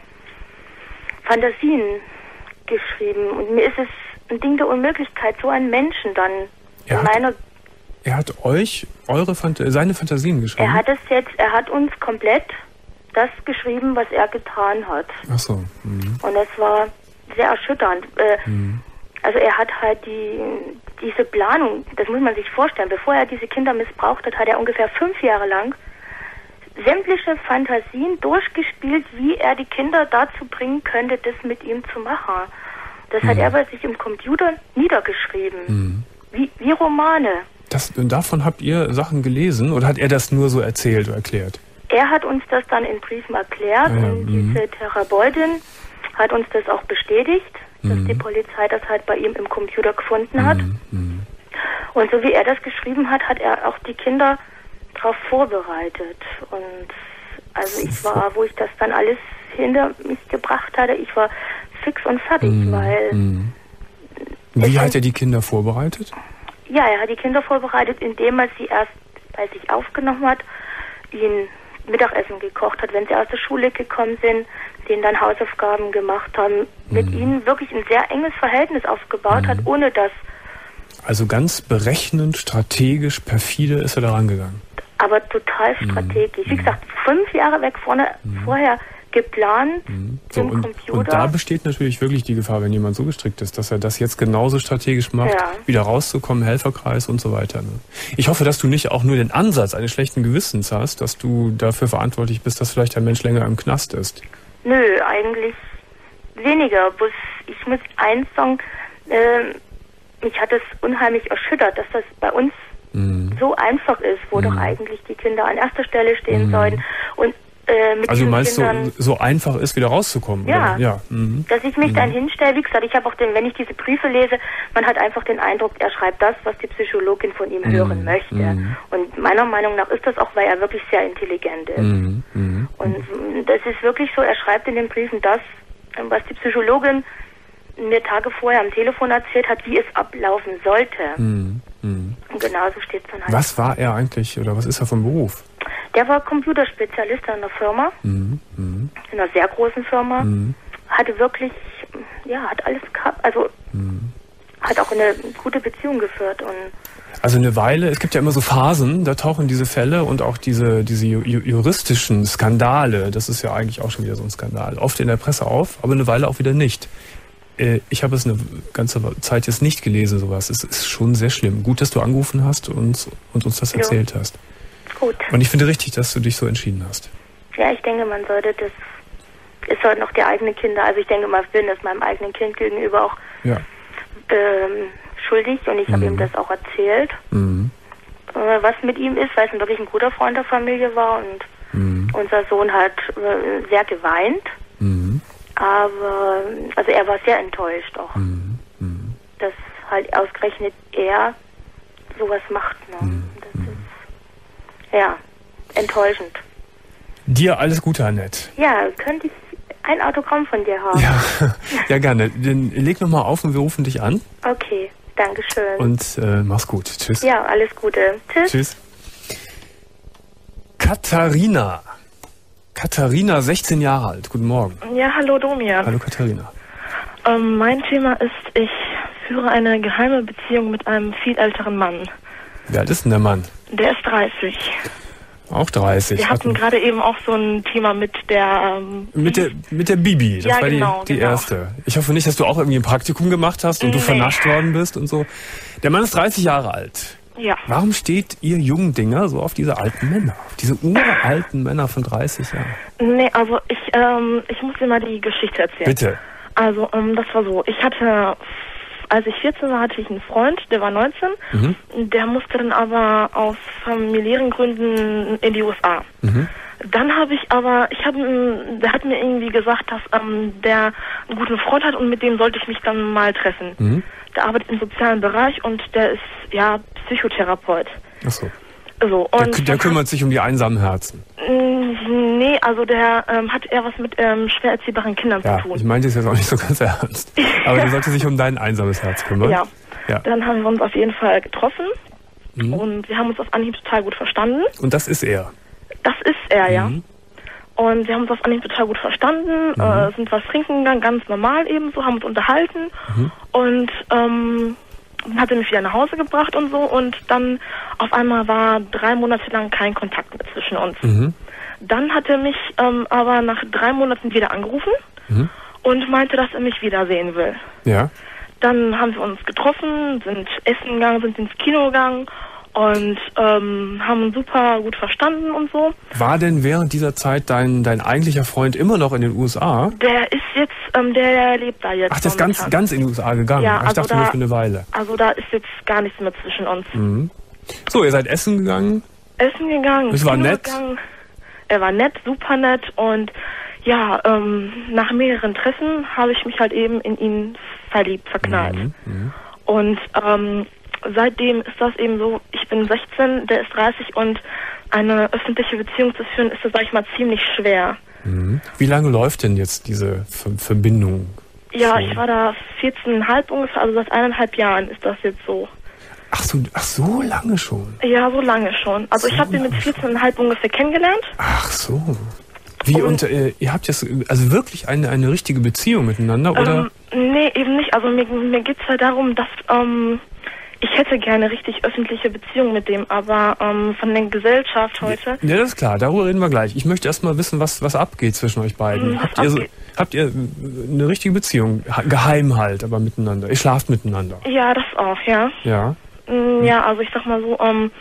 Fantasien geschrieben. Und mir ist es ein Ding der Unmöglichkeit, so einen Menschen dann er in hat, meiner... Er hat euch eure Phant- seine Fantasien geschrieben? Er hat es jetzt, er hat uns komplett das geschrieben, was er getan hat. Ach so. Mhm. Und das war sehr erschütternd. Äh, mhm. Also er hat halt die diese Planung, das muss man sich vorstellen, bevor er diese Kinder missbraucht hat, hat er ungefähr fünf Jahre lang sämtliche Fantasien durchgespielt, wie er die Kinder dazu bringen könnte, das mit ihm zu machen. Das mhm. hat er bei sich im Computer niedergeschrieben. Mhm. Wie, wie Romane. Das, davon habt ihr Sachen gelesen oder hat er das nur so erzählt oder erklärt? Er hat uns das dann in Briefen erklärt ja, und mhm. diese Therapeutin hat uns das auch bestätigt, dass mhm. die Polizei das halt bei ihm im Computer gefunden hat. Mhm. Und so wie er das geschrieben hat, hat er auch die Kinder darauf vorbereitet. Und also ich war, wo ich das dann alles hinter mich gebracht hatte, ich war fix und fertig, mhm. weil... Mhm. Wie hat er die Kinder vorbereitet? Ja, er hat die Kinder vorbereitet, indem er sie erst bei sich aufgenommen hat, ihnen Mittagessen gekocht hat, wenn sie aus der Schule gekommen sind, denen dann Hausaufgaben gemacht haben, mhm. mit ihnen wirklich ein sehr enges Verhältnis aufgebaut mhm. hat, ohne dass... Also ganz berechnend, strategisch, perfide ist er da rangegangen. Aber total strategisch. Mhm. Wie gesagt, fünf Jahre weg vorne, mhm. vorher geplant mhm. so, im und, Computer. Und da besteht natürlich wirklich die Gefahr, wenn jemand so gestrickt ist, dass er das jetzt genauso strategisch macht, ja. wieder rauszukommen, Helferkreis und so weiter. Ne? Ich hoffe, dass du nicht auch nur den Ansatz eines schlechten Gewissens hast, dass du dafür verantwortlich bist, dass vielleicht ein Mensch länger im Knast ist. Nö, eigentlich weniger. Bloß ich muss eins sagen, äh, mich hat es unheimlich erschüttert, dass das bei uns mhm. so einfach ist, wo mhm. doch eigentlich die Kinder an erster Stelle stehen mhm. sollten. Und äh, mit Also du meinst, so, Kindern, so einfach ist, wieder rauszukommen? Ja, oder? ja. Mhm. dass ich mich mhm. dann hinstelle. Wie gesagt, ich habe auch den, wenn ich diese Briefe lese, man hat einfach den Eindruck, er schreibt das, was die Psychologin von ihm mhm. hören möchte. Mhm. Und meiner Meinung nach ist das auch, weil er wirklich sehr intelligent ist. Mhm. Mhm. Und das ist wirklich so, er schreibt in den Briefen das, was die Psychologin mir Tage vorher am Telefon erzählt hat, wie es ablaufen sollte. Mhm. Mhm. Und genauso steht es dann halt. Was war er eigentlich, oder was ist er vom Beruf? Der war Computerspezialist in einer Firma, mhm. Mhm. in einer sehr großen Firma. Mhm. Hatte wirklich, ja, hat alles gehabt, also mhm. hat auch eine gute Beziehung geführt. Und also eine Weile, es gibt ja immer so Phasen, da tauchen diese Fälle und auch diese, diese ju juristischen Skandale, das ist ja eigentlich auch schon wieder so ein Skandal, oft in der Presse auf, aber eine Weile auch wieder nicht. Ich habe es eine ganze Zeit jetzt nicht gelesen, sowas. Es ist schon sehr schlimm. Gut, dass du angerufen hast und, und uns das erzählt jo. hast. Gut. Und ich finde richtig, dass du dich so entschieden hast. Ja, ich denke, man sollte das, es sollten noch die eigenen Kinder, also ich denke mal, ich bin das meinem eigenen Kind gegenüber auch ja. ähm, schuldig und ich mhm. habe ihm das auch erzählt, mhm. äh, was mit ihm ist, weil es wirklich ein guter Freund der Familie war und mhm. unser Sohn hat äh, sehr geweint. Mhm. Aber, also er war sehr enttäuscht auch, mhm. Mhm. dass halt ausgerechnet er sowas macht. Ne? Mhm. Das ist, ja, enttäuschend. Dir alles Gute, Annette. Ja, könnte ich ein Autogramm von dir haben? Ja, ja gerne. Dann leg nochmal auf und wir rufen dich an. Okay, danke schön. Und äh, mach's gut. Tschüss. Ja, alles Gute. Tschüss. Tschüss. Katharina. Katharina, sechzehn Jahre alt. Guten Morgen. Ja, hallo Domian. Hallo Katharina. Ähm, mein Thema ist, ich führe eine geheime Beziehung mit einem viel älteren Mann. Wie alt ist denn der Mann? Der ist dreißig. Auch dreißig. Wir hatten gerade eben auch so ein Thema mit der... Ähm, mit der mit der Bibi, das ja, war genau, die, die genau. erste. Ich hoffe nicht, dass du auch irgendwie ein Praktikum gemacht hast und nee. du vernascht worden bist und so. Der Mann ist dreißig Jahre alt. Ja. Warum steht ihr jungen Dinger so auf diese alten Männer? Auf diese uralten Männer von dreißig Jahren? Nee, also ich, ähm, ich muss dir mal die Geschichte erzählen. Bitte. Also, ähm, das war so, ich hatte... Als ich vierzehn war, hatte ich einen Freund, der war neunzehn. Mhm. Der musste dann aber aus familiären Gründen in die U S A. Mhm. Dann habe ich aber, ich habe, der hat mir irgendwie gesagt, dass ähm, der einen guten Freund hat und mit dem sollte ich mich dann mal treffen. Mhm. Der arbeitet im sozialen Bereich und der ist, ja, Psychotherapeut. Ach so. So, und der, der kümmert sich um die einsamen Herzen. Nee, also der ähm, hat eher was mit ähm, schwer erziehbaren Kindern ja, zu tun. Ich meinte es jetzt auch nicht so ganz ernst. Aber der sollte sich um dein einsames Herz kümmern. Ja. ja. Dann haben wir uns auf jeden Fall getroffen mhm. und wir haben uns auf Anhieb total gut verstanden. Und das ist er? Das ist er, mhm. ja. Und wir haben uns auf Anhieb total gut verstanden, mhm. äh, sind was trinken gegangen, ganz normal ebenso, haben uns unterhalten mhm. und ähm, dann hat er mich wieder nach Hause gebracht und so und dann auf einmal war drei Monate lang kein Kontakt mehr zwischen uns. Mhm. Dann hat er mich ähm, aber nach drei Monaten wieder angerufen mhm. und meinte, dass er mich wiedersehen will. Ja. Dann haben wir uns getroffen, sind essen gegangen, sind ins Kino gegangen und ähm, haben uns super gut verstanden und so. War denn während dieser Zeit dein, dein eigentlicher Freund immer noch in den U S A? Der ist jetzt, ähm, der lebt da jetzt. Ach, der ist ganz, ganz in die U S A gegangen? Ja, Ach, ich also dachte da, nur für eine Weile. Also da ist jetzt gar nichts mehr zwischen uns. Mhm. So, ihr seid essen gegangen? Essen gegangen. Es war Kino nett? Gegangen. Er war nett, super nett und ja, ähm, nach mehreren Treffen habe ich mich halt eben in ihn verliebt, verknallt. Mhm. Mhm. Und ähm, seitdem ist das eben so, ich bin sechzehn, der ist dreißig und eine öffentliche Beziehung zu führen, ist das, sag ich mal, ziemlich schwer. Mhm. Wie lange läuft denn jetzt diese Ver Verbindung? Ja, schon? Ich war da vierzehn Komma fünf ungefähr, also seit eineinhalb Jahren ist das jetzt so. Ach so, ach so lange schon? Ja, so lange schon. Also so ich habe ihn mit vierzehn Komma fünf ungefähr kennengelernt. Ach so. Wie, und, und äh, ihr habt jetzt also wirklich eine, eine richtige Beziehung miteinander, oder? Ähm, nee, eben nicht. Also mir, mir geht es halt darum, dass ähm, ich hätte gerne richtig öffentliche Beziehung mit dem, aber ähm, von der Gesellschaft heute... Ja, das ist klar, darüber reden wir gleich. Ich möchte erst mal wissen, was, was abgeht zwischen euch beiden. Was habt, ihr so, habt ihr eine richtige Beziehung? Geheim halt, aber miteinander. Ihr schlaft miteinander? Ja, das auch, ja. Ja? Ja, also ich sag mal so, ähm,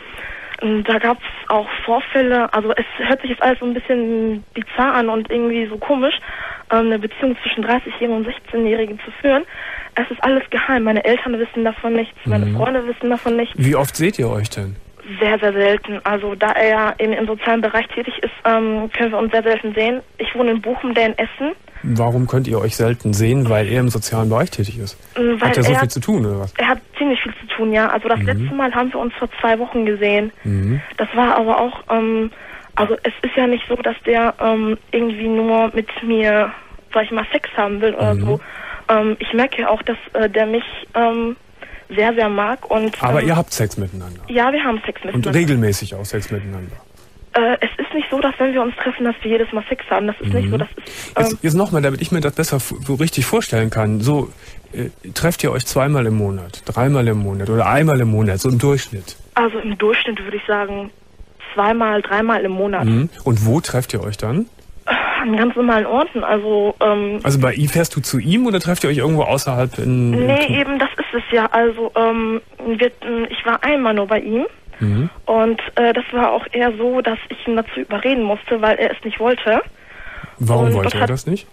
da gab es auch Vorfälle, also es hört sich jetzt alles so ein bisschen bizarr an und irgendwie so komisch, ähm, eine Beziehung zwischen dreißigjährigen und sechzehnjährigen zu führen. Es ist alles geheim. Meine Eltern wissen davon nichts, meine mhm. Freunde wissen davon nichts. Wie oft seht ihr euch denn? Sehr, sehr selten. Also da er ja eben im sozialen Bereich tätig ist, ähm, können wir uns sehr selten sehen. Ich wohne in Bochum, der in Essen. Warum könnt ihr euch selten sehen? Weil er im sozialen Bereich tätig ist. Weil hat er so er, viel zu tun, oder was? Er hat ziemlich viel zu tun, ja. Also das mhm. letzte Mal haben wir uns vor zwei Wochen gesehen. Mhm. Das war aber auch, ähm, also es ist ja nicht so, dass der ähm, irgendwie nur mit mir, sag ich mal, Sex haben will oder mhm. so. Ähm, ich merke ja auch, dass äh, der mich ähm, sehr, sehr mag. Und, aber ähm, ihr habt Sex miteinander? Ja, wir haben Sex miteinander. Und regelmäßig auch Sex miteinander? Äh, es ist nicht so, dass wenn wir uns treffen, dass wir jedes Mal Sex haben. Das ist mhm. nicht so, dass es... Ähm jetzt jetzt nochmal, damit ich mir das besser so richtig vorstellen kann. So, äh, trefft ihr euch zweimal im Monat, dreimal im Monat oder einmal im Monat, so im Durchschnitt? Also im Durchschnitt würde ich sagen zweimal, dreimal im Monat. Mhm. Und wo trefft ihr euch dann? An ganz normalen Orten, also... Ähm, also bei ihm fährst du zu ihm oder trefft ihr euch irgendwo außerhalb in... Nee, in eben, das ist es ja. Also ähm, wir, ich war einmal nur bei ihm. Mhm. Und äh, das war auch eher so, dass ich ihn dazu überreden musste, weil er es nicht wollte. Warum und wollte er das nicht?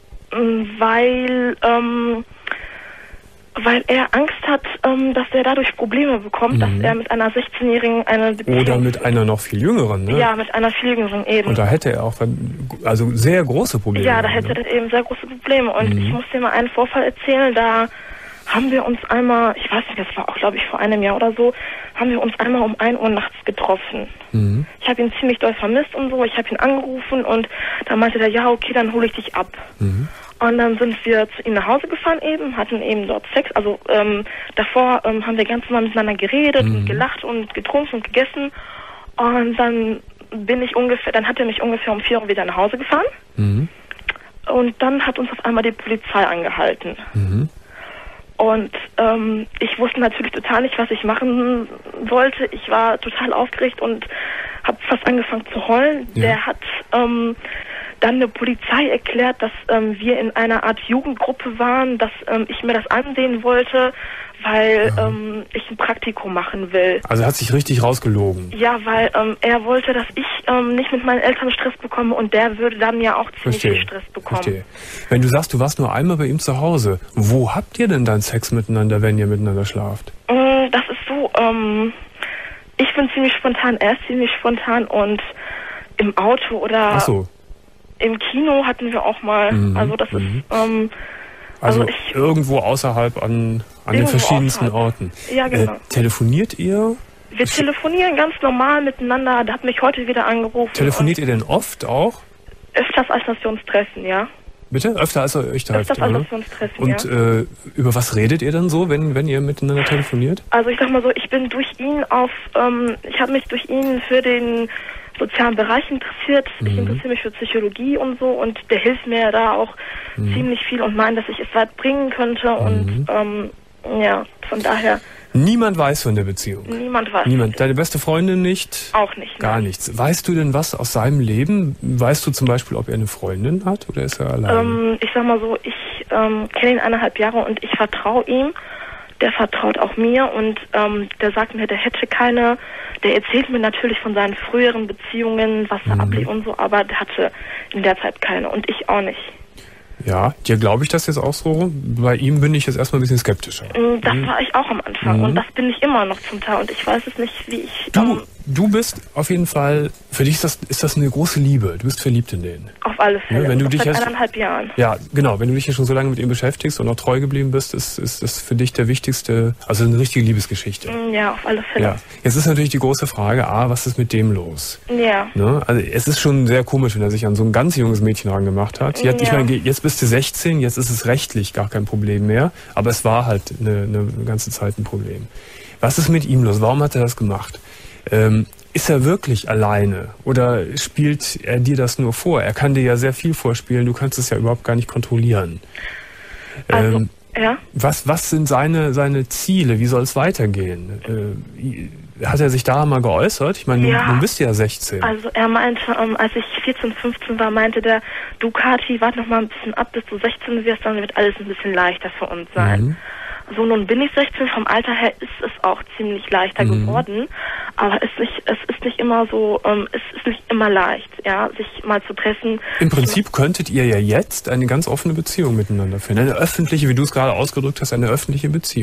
Weil, ähm, weil er Angst hat, ähm, dass er dadurch Probleme bekommt, mhm. dass er mit einer sechzehnjährigen eine Beziehung... Oder mit einer noch viel jüngeren, ne? Ja, mit einer viel jüngeren eben. Und da hätte er auch also sehr große Probleme. Ja, da hätte ne? er eben sehr große Probleme. Und mhm. ich muss dir mal einen Vorfall erzählen, da haben wir uns einmal, ich weiß nicht, das war auch, glaube ich, vor einem Jahr oder so, haben wir uns einmal um ein Uhr nachts getroffen. Mhm. Ich habe ihn ziemlich doll vermisst und so, ich habe ihn angerufen und dann meinte der, ja, okay, dann hole ich dich ab. Mhm. Und dann sind wir zu ihm nach Hause gefahren eben, hatten eben dort Sex, also ähm, davor ähm, haben wir ganz normal miteinander geredet mhm. und gelacht und getrunken und gegessen und dann bin ich ungefähr, dann hat er mich ungefähr um vier Uhr wieder nach Hause gefahren mhm. und dann hat uns auf einmal die Polizei angehalten. Mhm. Und ähm, ich wusste natürlich total nicht, was ich machen sollte. Ich war total aufgeregt und habe fast angefangen zu heulen. Ja. Der hat ähm, dann der Polizei erklärt, dass ähm, wir in einer Art Jugendgruppe waren, dass ähm, ich mir das ansehen wollte, weil ja. ähm, ich ein Praktikum machen will. Also er hat sich richtig rausgelogen. Ja, weil ähm, er wollte, dass ich ähm, nicht mit meinen Eltern Stress bekomme und der würde dann ja auch ziemlich Verstehe. viel Stress bekommen. Verstehe. Wenn du sagst, du warst nur einmal bei ihm zu Hause, wo habt ihr denn dann Sex miteinander, wenn ihr miteinander schlaft? Mm, das ist so, ähm, ich bin ziemlich spontan, er ist ziemlich spontan und im Auto oder Ach so. im Kino hatten wir auch mal, mhm. also das mhm. ist... Ähm, Also, also ich, irgendwo außerhalb an, an den verschiedensten außerhalb. Orten. Ja, genau. Äh, telefoniert ihr? Wir telefonieren ganz normal miteinander. Der hat mich heute wieder angerufen. Telefoniert ihr denn oft auch? Öfters, als dass wir uns treffen, ja. Bitte? Öfter als ihr euch trefft? Öfters, als dass wir uns treffen, Und ja. äh, über was redet ihr dann so, wenn, wenn ihr miteinander telefoniert? Also ich sag mal so, ich bin durch ihn auf, ähm, ich habe mich durch ihn für den sozialen Bereich interessiert. Mhm. Ich interessiere mich für Psychologie und so und der hilft mir da auch mhm. ziemlich viel und meint, dass ich es weit bringen könnte mhm. und ähm, ja, von daher... Niemand weiß von der Beziehung? Niemand weiß. Niemand. Deine beste Freundin nicht? Auch nicht. Gar nein. nichts. Weißt du denn was aus seinem Leben? Weißt du zum Beispiel, ob er eine Freundin hat oder ist er allein? Ähm, ich sag mal so, ich ähm, kenne ihn eineinhalb Jahre und ich vertraue ihm. Der vertraut auch mir und ähm, der sagt mir, der hätte keine, der erzählt mir natürlich von seinen früheren Beziehungen, was er mhm. ablief und so, aber der hatte in der Zeit keine und ich auch nicht. Ja, dir glaube ich das jetzt auch so. Bei ihm bin ich jetzt erstmal ein bisschen skeptischer. Das mhm. war ich auch am Anfang mhm. und das bin ich immer noch zum Teil und ich weiß es nicht, wie ich... Du, ähm, du bist auf jeden Fall, für dich ist das, ist das eine große Liebe. Du bist verliebt in den. Auf alle Fälle. Ja, wenn du dich dich seit jetzt, eineinhalb Jahren. Ja, genau. Wenn du dich ja schon so lange mit ihm beschäftigst und auch treu geblieben bist, ist, ist das für dich der wichtigste, also eine richtige Liebesgeschichte. Ja, auf alle Fälle. Ja. Jetzt ist natürlich die große Frage, A, was ist mit dem los? Ja. Ne? Also es ist schon sehr komisch, wenn er sich an so ein ganz junges Mädchen rangemacht hat. Jetzt, ja. Ich meine, jetzt bist du sechzehn, jetzt ist es rechtlich gar kein Problem mehr, aber es war halt eine, eine ganze Zeit ein Problem. Was ist mit ihm los? Warum hat er das gemacht? Ähm, ist er wirklich alleine oder spielt er dir das nur vor? Er kann dir ja sehr viel vorspielen, du kannst es ja überhaupt gar nicht kontrollieren. Also, ähm, ja. Was, was sind seine, seine Ziele? Wie soll es weitergehen? Äh, hat er sich da mal geäußert? Ich meine, ja. du, du bist ja sechzehn. Also er meinte, ähm, als ich vierzehn, fünfzehn war, meinte der, du Kathi, warte noch mal ein bisschen ab, bis du sechzehn wirst, dann wird alles ein bisschen leichter für uns sein. Mhm. So, nun bin ich sechzehn, vom Alter her ist es auch ziemlich leichter mhm. geworden, aber es ist, nicht, es ist nicht immer so, ähm, es ist nicht immer leicht, ja, sich mal zu treffen. Im Prinzip könntet ihr ja jetzt eine ganz offene Beziehung miteinander führen, eine öffentliche, wie du es gerade ausgedrückt hast, eine öffentliche Beziehung.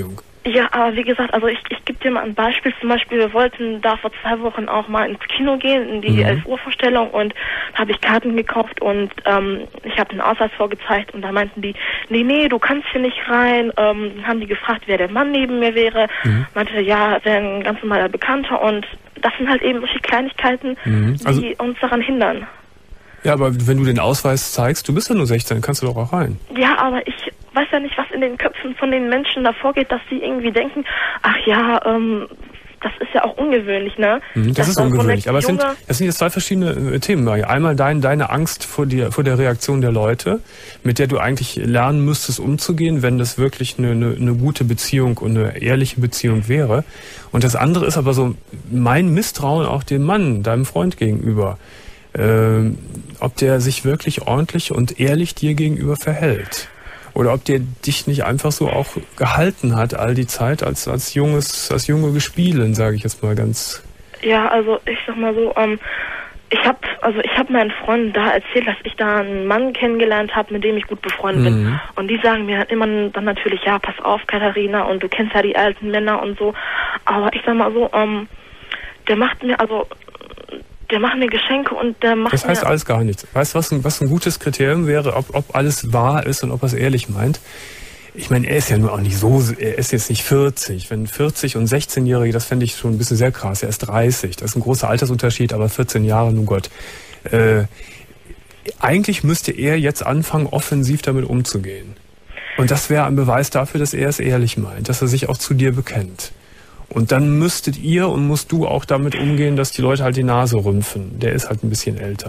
Ja, aber wie gesagt, also ich, ich gebe dir mal ein Beispiel. Zum Beispiel, wir wollten da vor zwei Wochen auch mal ins Kino gehen, in die mhm. elf Uhr Vorstellung, und da habe ich Karten gekauft und ähm, ich habe den Ausweis vorgezeigt und da meinten die, nee, nee, du kannst hier nicht rein. Ähm, dann haben die gefragt, wer der Mann neben mir wäre. Mhm. Meinte, ja, wäre ein ganz normaler Bekannter, und das sind halt eben solche Kleinigkeiten, mhm. also, die uns daran hindern. Ja, aber wenn du den Ausweis zeigst, du bist ja nur sechzehn, kannst du doch auch rein. Ja, aber ich weiß ja nicht, was in den Köpfen von den Menschen da vorgeht, dass sie irgendwie denken, ach ja, ähm, das ist ja auch ungewöhnlich, ne? Mhm, das, das ist ungewöhnlich, so aber es sind, es sind jetzt zwei verschiedene äh, Themen. Einmal dein, deine Angst vor, dir, vor der Reaktion der Leute, mit der du eigentlich lernen müsstest umzugehen, wenn das wirklich eine, eine, eine gute Beziehung und eine ehrliche Beziehung wäre. Und das andere ist aber so mein Misstrauen auch dem Mann, deinem Freund gegenüber. Äh, ob der sich wirklich ordentlich und ehrlich dir gegenüber verhält. Oder ob der dich nicht einfach so auch gehalten hat all die Zeit als als junges, als junge Gespielin, sage ich jetzt mal ganz. Ja, also ich sag mal so, ähm, ich habe also ich habe meinen Freunden da erzählt, dass ich da einen Mann kennengelernt habe, mit dem ich gut befreundet mhm. bin. Und die sagen mir immer dann natürlich, ja, pass auf, Katharina, und du kennst ja die alten Männer und so. Aber ich sag mal so, ähm, der macht mir also Der macht mir Geschenke und der macht mir... Das heißt mir alles gar nichts. Weißt du, was ein, was ein gutes Kriterium wäre, ob, ob alles wahr ist und ob er es ehrlich meint? Ich meine, er ist ja nur auch nicht so... Er ist jetzt nicht vierzig. Wenn vierzig und sechzehnjährige, das fände ich schon ein bisschen sehr krass. Er ist dreißig. Das ist ein großer Altersunterschied, aber vierzehn Jahre, nun Gott. Äh, eigentlich müsste er jetzt anfangen, offensiv damit umzugehen. Und das wäre ein Beweis dafür, dass er es ehrlich meint, dass er sich auch zu dir bekennt. Und dann müsstet ihr und musst du auch damit umgehen, dass die Leute halt die Nase rümpfen. Der ist halt ein bisschen älter.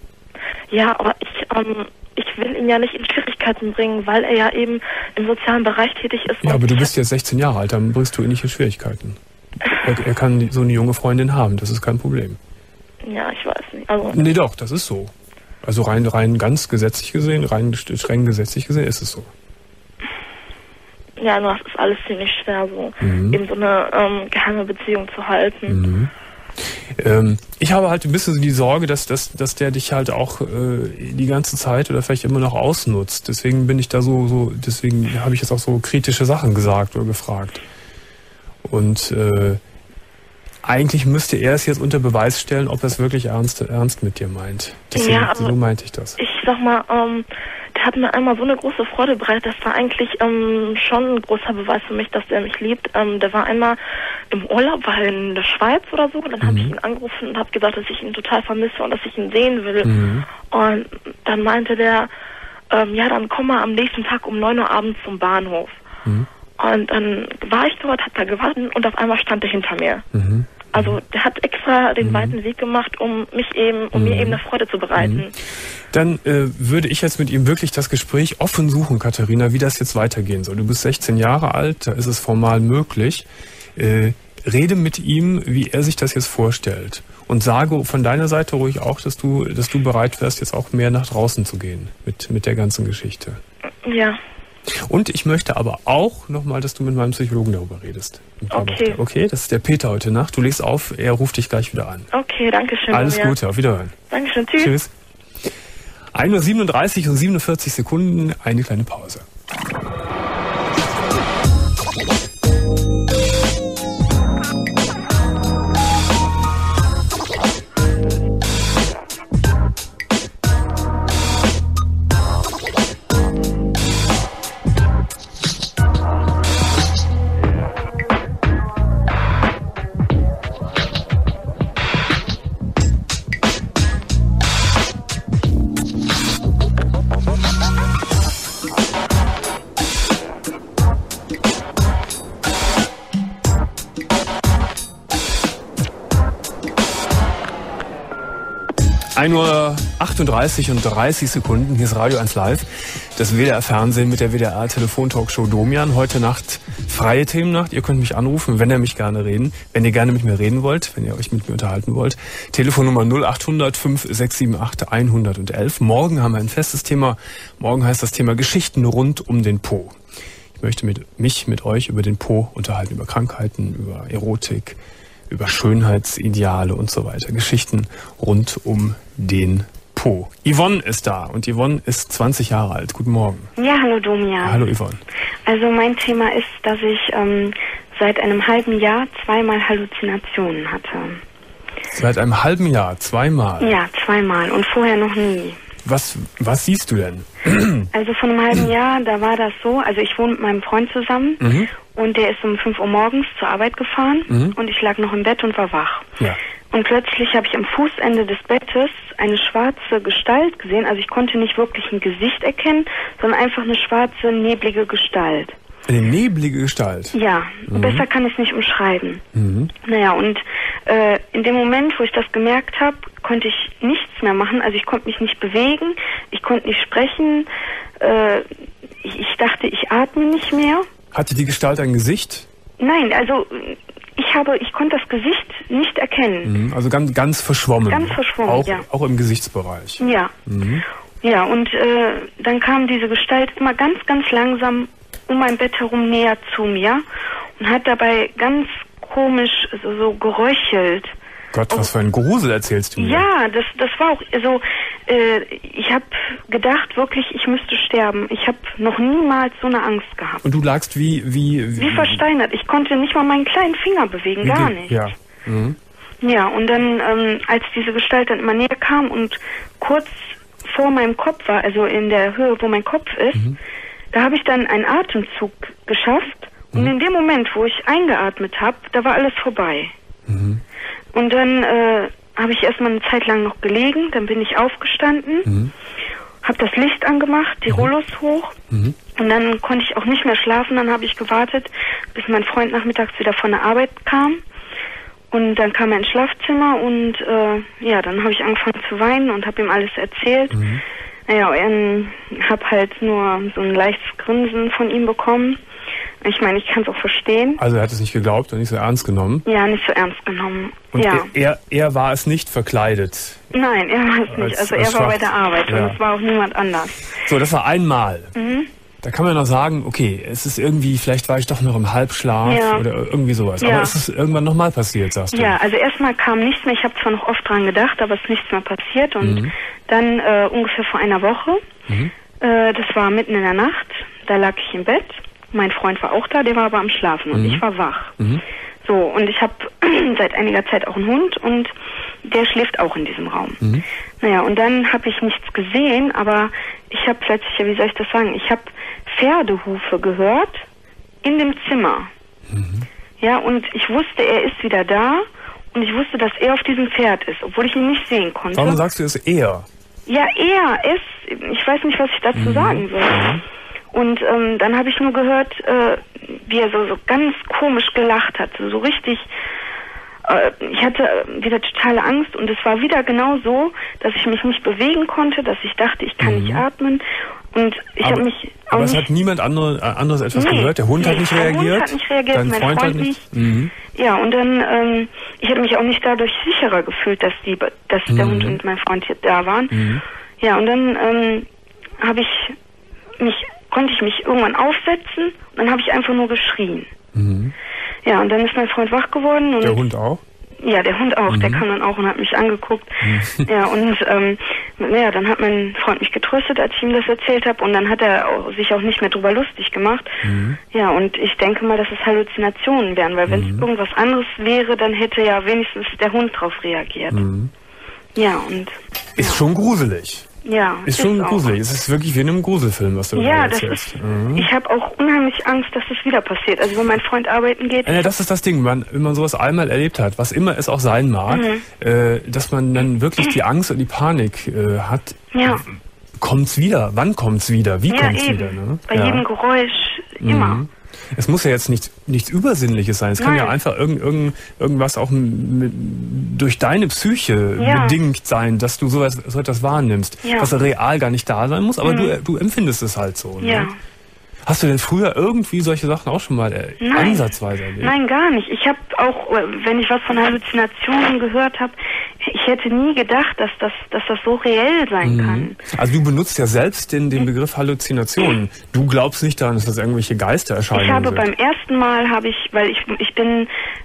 Ja, aber ich, ähm, ich will ihn ja nicht in Schwierigkeiten bringen, weil er ja eben im sozialen Bereich tätig ist. Ja, aber du bist jetzt sechzehn Jahre alt, dann bringst du ihn nicht in Schwierigkeiten. Er, er kann so eine junge Freundin haben, das ist kein Problem. Ja, ich weiß nicht. Also nee, doch, das ist so. Also rein, rein ganz gesetzlich gesehen, rein streng gesetzlich gesehen ist es so. Ja, nur das ist alles ziemlich schwer, so mhm. eben so eine ähm, geheime Beziehung zu halten. Mhm. Ähm, ich habe halt ein bisschen die Sorge, dass, dass, dass der dich halt auch äh, die ganze Zeit oder vielleicht immer noch ausnutzt. Deswegen bin ich da so, so deswegen habe ich jetzt auch so kritische Sachen gesagt oder gefragt. Und äh, eigentlich müsste er es jetzt unter Beweis stellen, ob er es wirklich ernst, ernst mit dir meint. Deswegen, ja, aber so meinte ich das. Ich sag mal, ähm, der hat mir einmal so eine große Freude bereitet. Das war eigentlich ähm, schon ein großer Beweis für mich, dass er mich liebt. Ähm, der war einmal im Urlaub, war in der Schweiz oder so. Dann mhm. habe ich ihn angerufen und habe gesagt, dass ich ihn total vermisse und dass ich ihn sehen will. Mhm. Und dann meinte der, ähm, ja, dann komm mal am nächsten Tag um neun Uhr abends zum Bahnhof. Mhm. Und dann war ich dort, hab da gewartet und auf einmal stand er hinter mir. Mhm. Also der hat extra den mhm. weiten Weg gemacht, um mich eben, um mhm. mir eben eine Freude zu bereiten. Mhm. Dann äh, würde ich jetzt mit ihm wirklich das Gespräch offen suchen, Katharina, wie das jetzt weitergehen soll. Du bist sechzehn Jahre alt, da ist es formal möglich. Äh, rede mit ihm, wie er sich das jetzt vorstellt. Und sage von deiner Seite ruhig auch, dass du, dass du bereit wärst, jetzt auch mehr nach draußen zu gehen mit, mit der ganzen Geschichte. Ja. Und ich möchte aber auch nochmal, dass du mit meinem Psychologen darüber redest. Okay. Okay, das ist der Peter heute Nacht. Du legst auf, er ruft dich gleich wieder an. Okay, danke schön. Alles Gute, auf Wiederhören. Dankeschön, tschüss. Tschüss. ein Uhr siebenunddreißig und siebenundvierzig Sekunden, eine kleine Pause. ein Uhr achtunddreißig und dreißig Sekunden, hier ist Radio eins Live, das W D R-Fernsehen mit der W D R-Telefontalkshow Domian. Heute Nacht freie Themennacht, ihr könnt mich anrufen, wenn ihr mich gerne reden, wenn ihr gerne mit mir reden wollt, wenn ihr euch mit mir unterhalten wollt. Telefonnummer null achthundert fünf sechs sieben acht hundertelf. Morgen haben wir ein festes Thema, morgen heißt das Thema Geschichten rund um den Po. Ich möchte mit, mich mit euch über den Po unterhalten, über Krankheiten, über Erotik, über Schönheitsideale und so weiter. Geschichten rund um den Po. Po. Yvonne ist da und Yvonne ist zwanzig Jahre alt. Guten Morgen. Ja, hallo Domian. Hallo Yvonne. Also mein Thema ist, dass ich ähm, seit einem halben Jahr zweimal Halluzinationen hatte. Seit einem halben Jahr zweimal? Ja, zweimal und vorher noch nie. Was, was siehst du denn? Also vor einem halben Jahr, da war das so, also ich wohne mit meinem Freund zusammen mhm. und der ist um fünf Uhr morgens zur Arbeit gefahren mhm. und ich lag noch im Bett und war wach. Ja. Und plötzlich habe ich am Fußende des Bettes eine schwarze Gestalt gesehen, also ich konnte nicht wirklich ein Gesicht erkennen, sondern einfach eine schwarze, neblige Gestalt. Eine neblige Gestalt? Ja, mhm. besser kann ich es nicht umschreiben. Mhm. Naja, und äh, in dem Moment, wo ich das gemerkt habe, konnte ich nichts mehr machen. Also ich konnte mich nicht bewegen, ich konnte nicht sprechen. Äh, ich, ich dachte, ich atme nicht mehr. Hatte die Gestalt ein Gesicht? Nein, also ich habe, ich konnte das Gesicht nicht erkennen. Mhm. Also ganz, ganz verschwommen? Ganz verschwommen, auch, ja. Auch im Gesichtsbereich? Ja. Mhm. Ja, und äh, dann kam diese Gestalt immer ganz, ganz langsam um mein Bett herum näher zu mir und hat dabei ganz komisch so, so geräuchelt. Gott, was für ein Grusel erzählst du mir? Ja, das, das war auch so, äh, ich habe gedacht wirklich, ich müsste sterben. Ich habe noch niemals so eine Angst gehabt. Und du lagst wie... Wie, wie, wie versteinert. Ich konnte nicht mal meinen kleinen Finger bewegen, gar die, nicht. Ja. Mhm. Ja, und dann, ähm, als diese Gestalt dann immer näher kam und kurz vor meinem Kopf war, also in der Höhe, wo mein Kopf ist, mhm. da habe ich dann einen Atemzug geschafft. Und in dem Moment, wo ich eingeatmet habe, da war alles vorbei. Mhm. Und dann äh, habe ich erstmal eine Zeit lang noch gelegen, dann bin ich aufgestanden, mhm. habe das Licht angemacht, die mhm. Rollos hoch mhm. und dann konnte ich auch nicht mehr schlafen. Dann habe ich gewartet, bis mein Freund nachmittags wieder von der Arbeit kam. Und dann kam er ins Schlafzimmer und äh, ja, dann habe ich angefangen zu weinen und habe ihm alles erzählt. Mhm. Naja, ich habe halt nur so ein leichtes Grinsen von ihm bekommen. Ich meine, ich kann es auch verstehen. Also er hat es nicht geglaubt und nicht so ernst genommen? Ja, nicht so ernst genommen. Und ja. er, er war es nicht verkleidet? Nein, er war es nicht. Also er war bei der Arbeit ja. und es war auch niemand anders. So, das war einmal. Mhm. Da kann man noch sagen, okay, es ist irgendwie, vielleicht war ich doch noch im Halbschlaf ja. oder irgendwie sowas. Ja. Aber es ist irgendwann nochmal passiert, sagst du? Ja, also erstmal kam nichts mehr. Ich habe zwar noch oft dran gedacht, aber es ist nichts mehr passiert. Und mhm. dann äh, ungefähr vor einer Woche, mhm. äh, das war mitten in der Nacht, da lag ich im Bett. Mein Freund war auch da, der war aber am Schlafen und mhm. ich war wach. Mhm. So, und ich habe seit einiger Zeit auch einen Hund und der schläft auch in diesem Raum. Mhm. Naja, und dann habe ich nichts gesehen, aber ich habe plötzlich, ja, wie soll ich das sagen, ich habe Pferdehufe gehört in dem Zimmer. Mhm. Ja, und ich wusste, er ist wieder da und ich wusste, dass er auf diesem Pferd ist, obwohl ich ihn nicht sehen konnte. Warum sagst du es er? Ja, er ist, ich weiß nicht, was ich dazu mhm. sagen soll. Mhm. Und ähm, dann habe ich nur gehört, äh, wie er so, so ganz komisch gelacht hat, so, so richtig. Äh, ich hatte wieder totale Angst und es war wieder genau so, dass ich mich nicht bewegen konnte, dass ich dachte, ich kann mhm. nicht atmen. Und ich habe mich auch Aber nicht, es hat niemand andere, äh, anderes etwas nee, gehört? Der Hund nee, hat nicht der reagiert? Der Hund hat nicht reagiert, Dein mein Freund, Freund hat nicht. Mhm. Ja, und dann, ähm, ich habe mich auch nicht dadurch sicherer gefühlt, dass die, dass mhm. der Hund und mein Freund hier da waren. Mhm. Ja, und dann ähm, habe ich mich konnte ich mich irgendwann aufsetzen und dann habe ich einfach nur geschrien. Mhm. Ja, und dann ist mein Freund wach geworden. Und der Hund auch? Ja, der Hund auch. Mhm. Der kam dann auch und hat mich angeguckt. Mhm. Ja, und ähm, ja, dann hat mein Freund mich getröstet, als ich ihm das erzählt habe. Und dann hat er auch, sich auch nicht mehr drüber lustig gemacht. Mhm. Ja, und ich denke mal, dass es Halluzinationen wären, weil wenn es mhm. irgendwas anderes wäre, dann hätte ja wenigstens der Hund drauf reagiert. Mhm. Ja, und... Ist ja. schon gruselig. Ja, ist, ist schon gruselig. Es ist wirklich wie in einem Gruselfilm, was du ja, erzählst. Das ist, mhm. Ich habe auch unheimlich Angst, dass das wieder passiert. Also wenn mein Freund arbeiten geht... Ja, das ist das Ding, man, wenn man sowas einmal erlebt hat, was immer es auch sein mag, mhm. äh, dass man dann wirklich die Angst und die Panik äh, hat. Ja. Kommt's wieder? Wann kommt's wieder? Wie ja, kommt's eben. wieder? Ne? Bei ja. jedem Geräusch, immer. Mhm. Es muss ja jetzt nicht, nichts Übersinnliches sein. Es kann Nein. ja einfach irgend, irgend, irgendwas auch mit, durch deine Psyche ja. bedingt sein, dass du sowas, so etwas wahrnimmst, ja. was real gar nicht da sein muss, aber mhm. du, du empfindest es halt so. Ja. Ne? Hast du denn früher irgendwie solche Sachen auch schon mal äh, Nein. ansatzweise erlebt? Nein, gar nicht. Ich habe auch, wenn ich was von Halluzinationen gehört habe, ich hätte nie gedacht, dass das, dass das so reell sein mhm. kann. Also du benutzt ja selbst den, den Begriff Halluzinationen. Du glaubst nicht daran, dass das irgendwelche Geistererscheinungen sind? Ich habe sind. beim ersten Mal, habe ich, weil ich, ich bin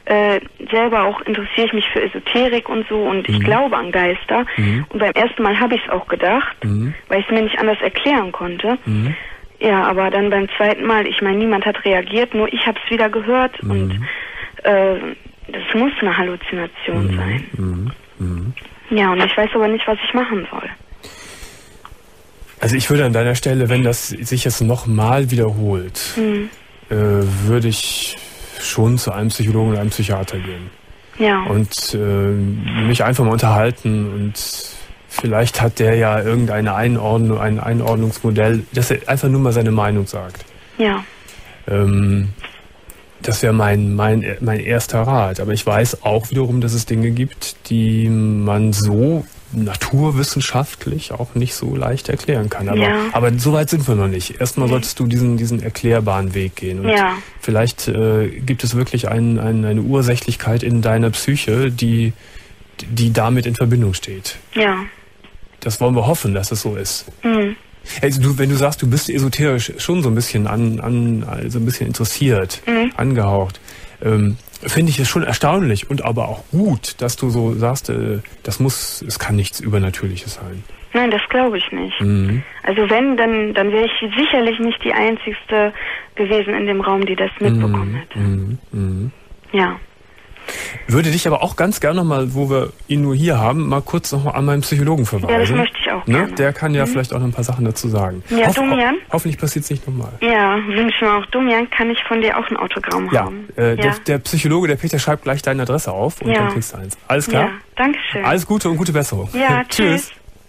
äh, selber auch interessiere ich mich für Esoterik und so und ich mhm. glaube an Geister. Mhm. Und beim ersten Mal habe ich es auch gedacht, mhm. weil ich es mir nicht anders erklären konnte. Mhm. Ja, aber dann beim zweiten Mal, ich meine, niemand hat reagiert, nur ich habe es wieder gehört mhm. und äh, das muss eine Halluzination mhm. sein. Mhm. Mhm. Ja, und ich weiß aber nicht, was ich machen soll. Also ich würde an deiner Stelle, wenn das sich jetzt nochmal wiederholt, mhm. äh, würde ich schon zu einem Psychologen oder einem Psychiater gehen. Ja. Und äh, mich einfach mal unterhalten und vielleicht hat der ja irgendeine Einordnung, ein Einordnungsmodell, dass er einfach nur mal seine Meinung sagt. Ja. Ähm, das wäre mein, mein, mein erster Rat. Aber ich weiß auch wiederum, dass es Dinge gibt, die man so naturwissenschaftlich auch nicht so leicht erklären kann. Aber, ja. aber so weit sind wir noch nicht. Erstmal solltest du diesen, diesen erklärbaren Weg gehen. Und ja. vielleicht äh, gibt es wirklich ein, ein, eine Ursächlichkeit in deiner Psyche, die, die damit in Verbindung steht. Ja. Das wollen wir hoffen, dass es so ist. Mhm. Also du, wenn du sagst, du bist esoterisch schon so ein bisschen an, an also ein bisschen interessiert, mhm. angehaucht, ähm, finde ich es schon erstaunlich und aber auch gut, dass du so sagst, äh, das muss, es kann nichts Übernatürliches sein. Nein, das glaube ich nicht. Mhm. Also wenn, dann, dann wäre ich sicherlich nicht die Einzigste gewesen in dem Raum, die das mitbekommen mhm. hätte. Mhm. Mhm. Ja. Würde dich aber auch ganz gerne nochmal, wo wir ihn nur hier haben, mal kurz nochmal an meinen Psychologen verweisen. Ja, das möchte ich auch gerne. Ne? Der kann ja mhm. vielleicht auch noch ein paar Sachen dazu sagen. Ja, Hoff, Domian? Ho hoffentlich passiert es nicht nochmal. Ja, wünsche mir auch. Domian, kann ich von dir auch ein Autogramm ja, haben? Äh, ja, der, der Psychologe, der Peter, schreibt gleich deine Adresse auf und ja. dann kriegst du eins. Alles klar? Ja, danke schön. Alles Gute und gute Besserung. Ja, tschüss.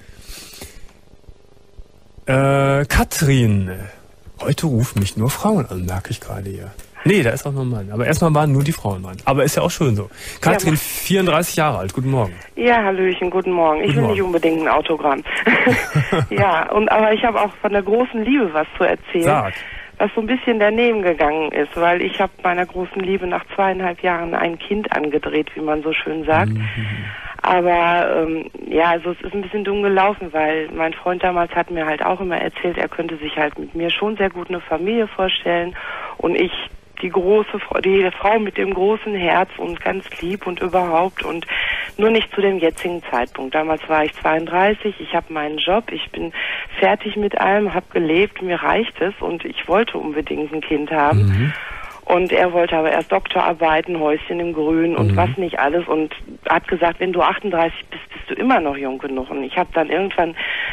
Äh, Katrin. Heute rufen mich nur Frauen an, merke ich gerade hier. Nee, da ist auch noch ein Mann. Aber erstmal waren nur die Frauen dran. Aber ist ja auch schön so. Katrin, ja, vierunddreißig Jahre alt. Guten Morgen. Ja, hallöchen, guten Morgen. Ich guten will Morgen. nicht unbedingt ein Autogramm. ja, und aber ich habe auch von der großen Liebe was zu erzählen. Sag. Was so ein bisschen daneben gegangen ist, weil ich habe meiner großen Liebe nach zweieinhalb Jahren ein Kind angedreht, wie man so schön sagt. Mhm. Aber ähm, ja, also es ist ein bisschen dumm gelaufen, weil mein Freund damals hat mir halt auch immer erzählt, er könnte sich halt mit mir schon sehr gut eine Familie vorstellen und ich die große Frau, die Frau mit dem großen Herz und ganz lieb und überhaupt und nur nicht zu dem jetzigen Zeitpunkt. Damals war ich zweiunddreißig, ich habe meinen Job, ich bin fertig mit allem, habe gelebt, mir reicht es und ich wollte unbedingt ein Kind haben. Mhm. Und er wollte aber erst Doktorarbeiten, Häuschen im Grün und mhm. was nicht alles und hat gesagt, wenn du achtunddreißig bist, bist du immer noch jung genug. Und ich habe dann irgendwann,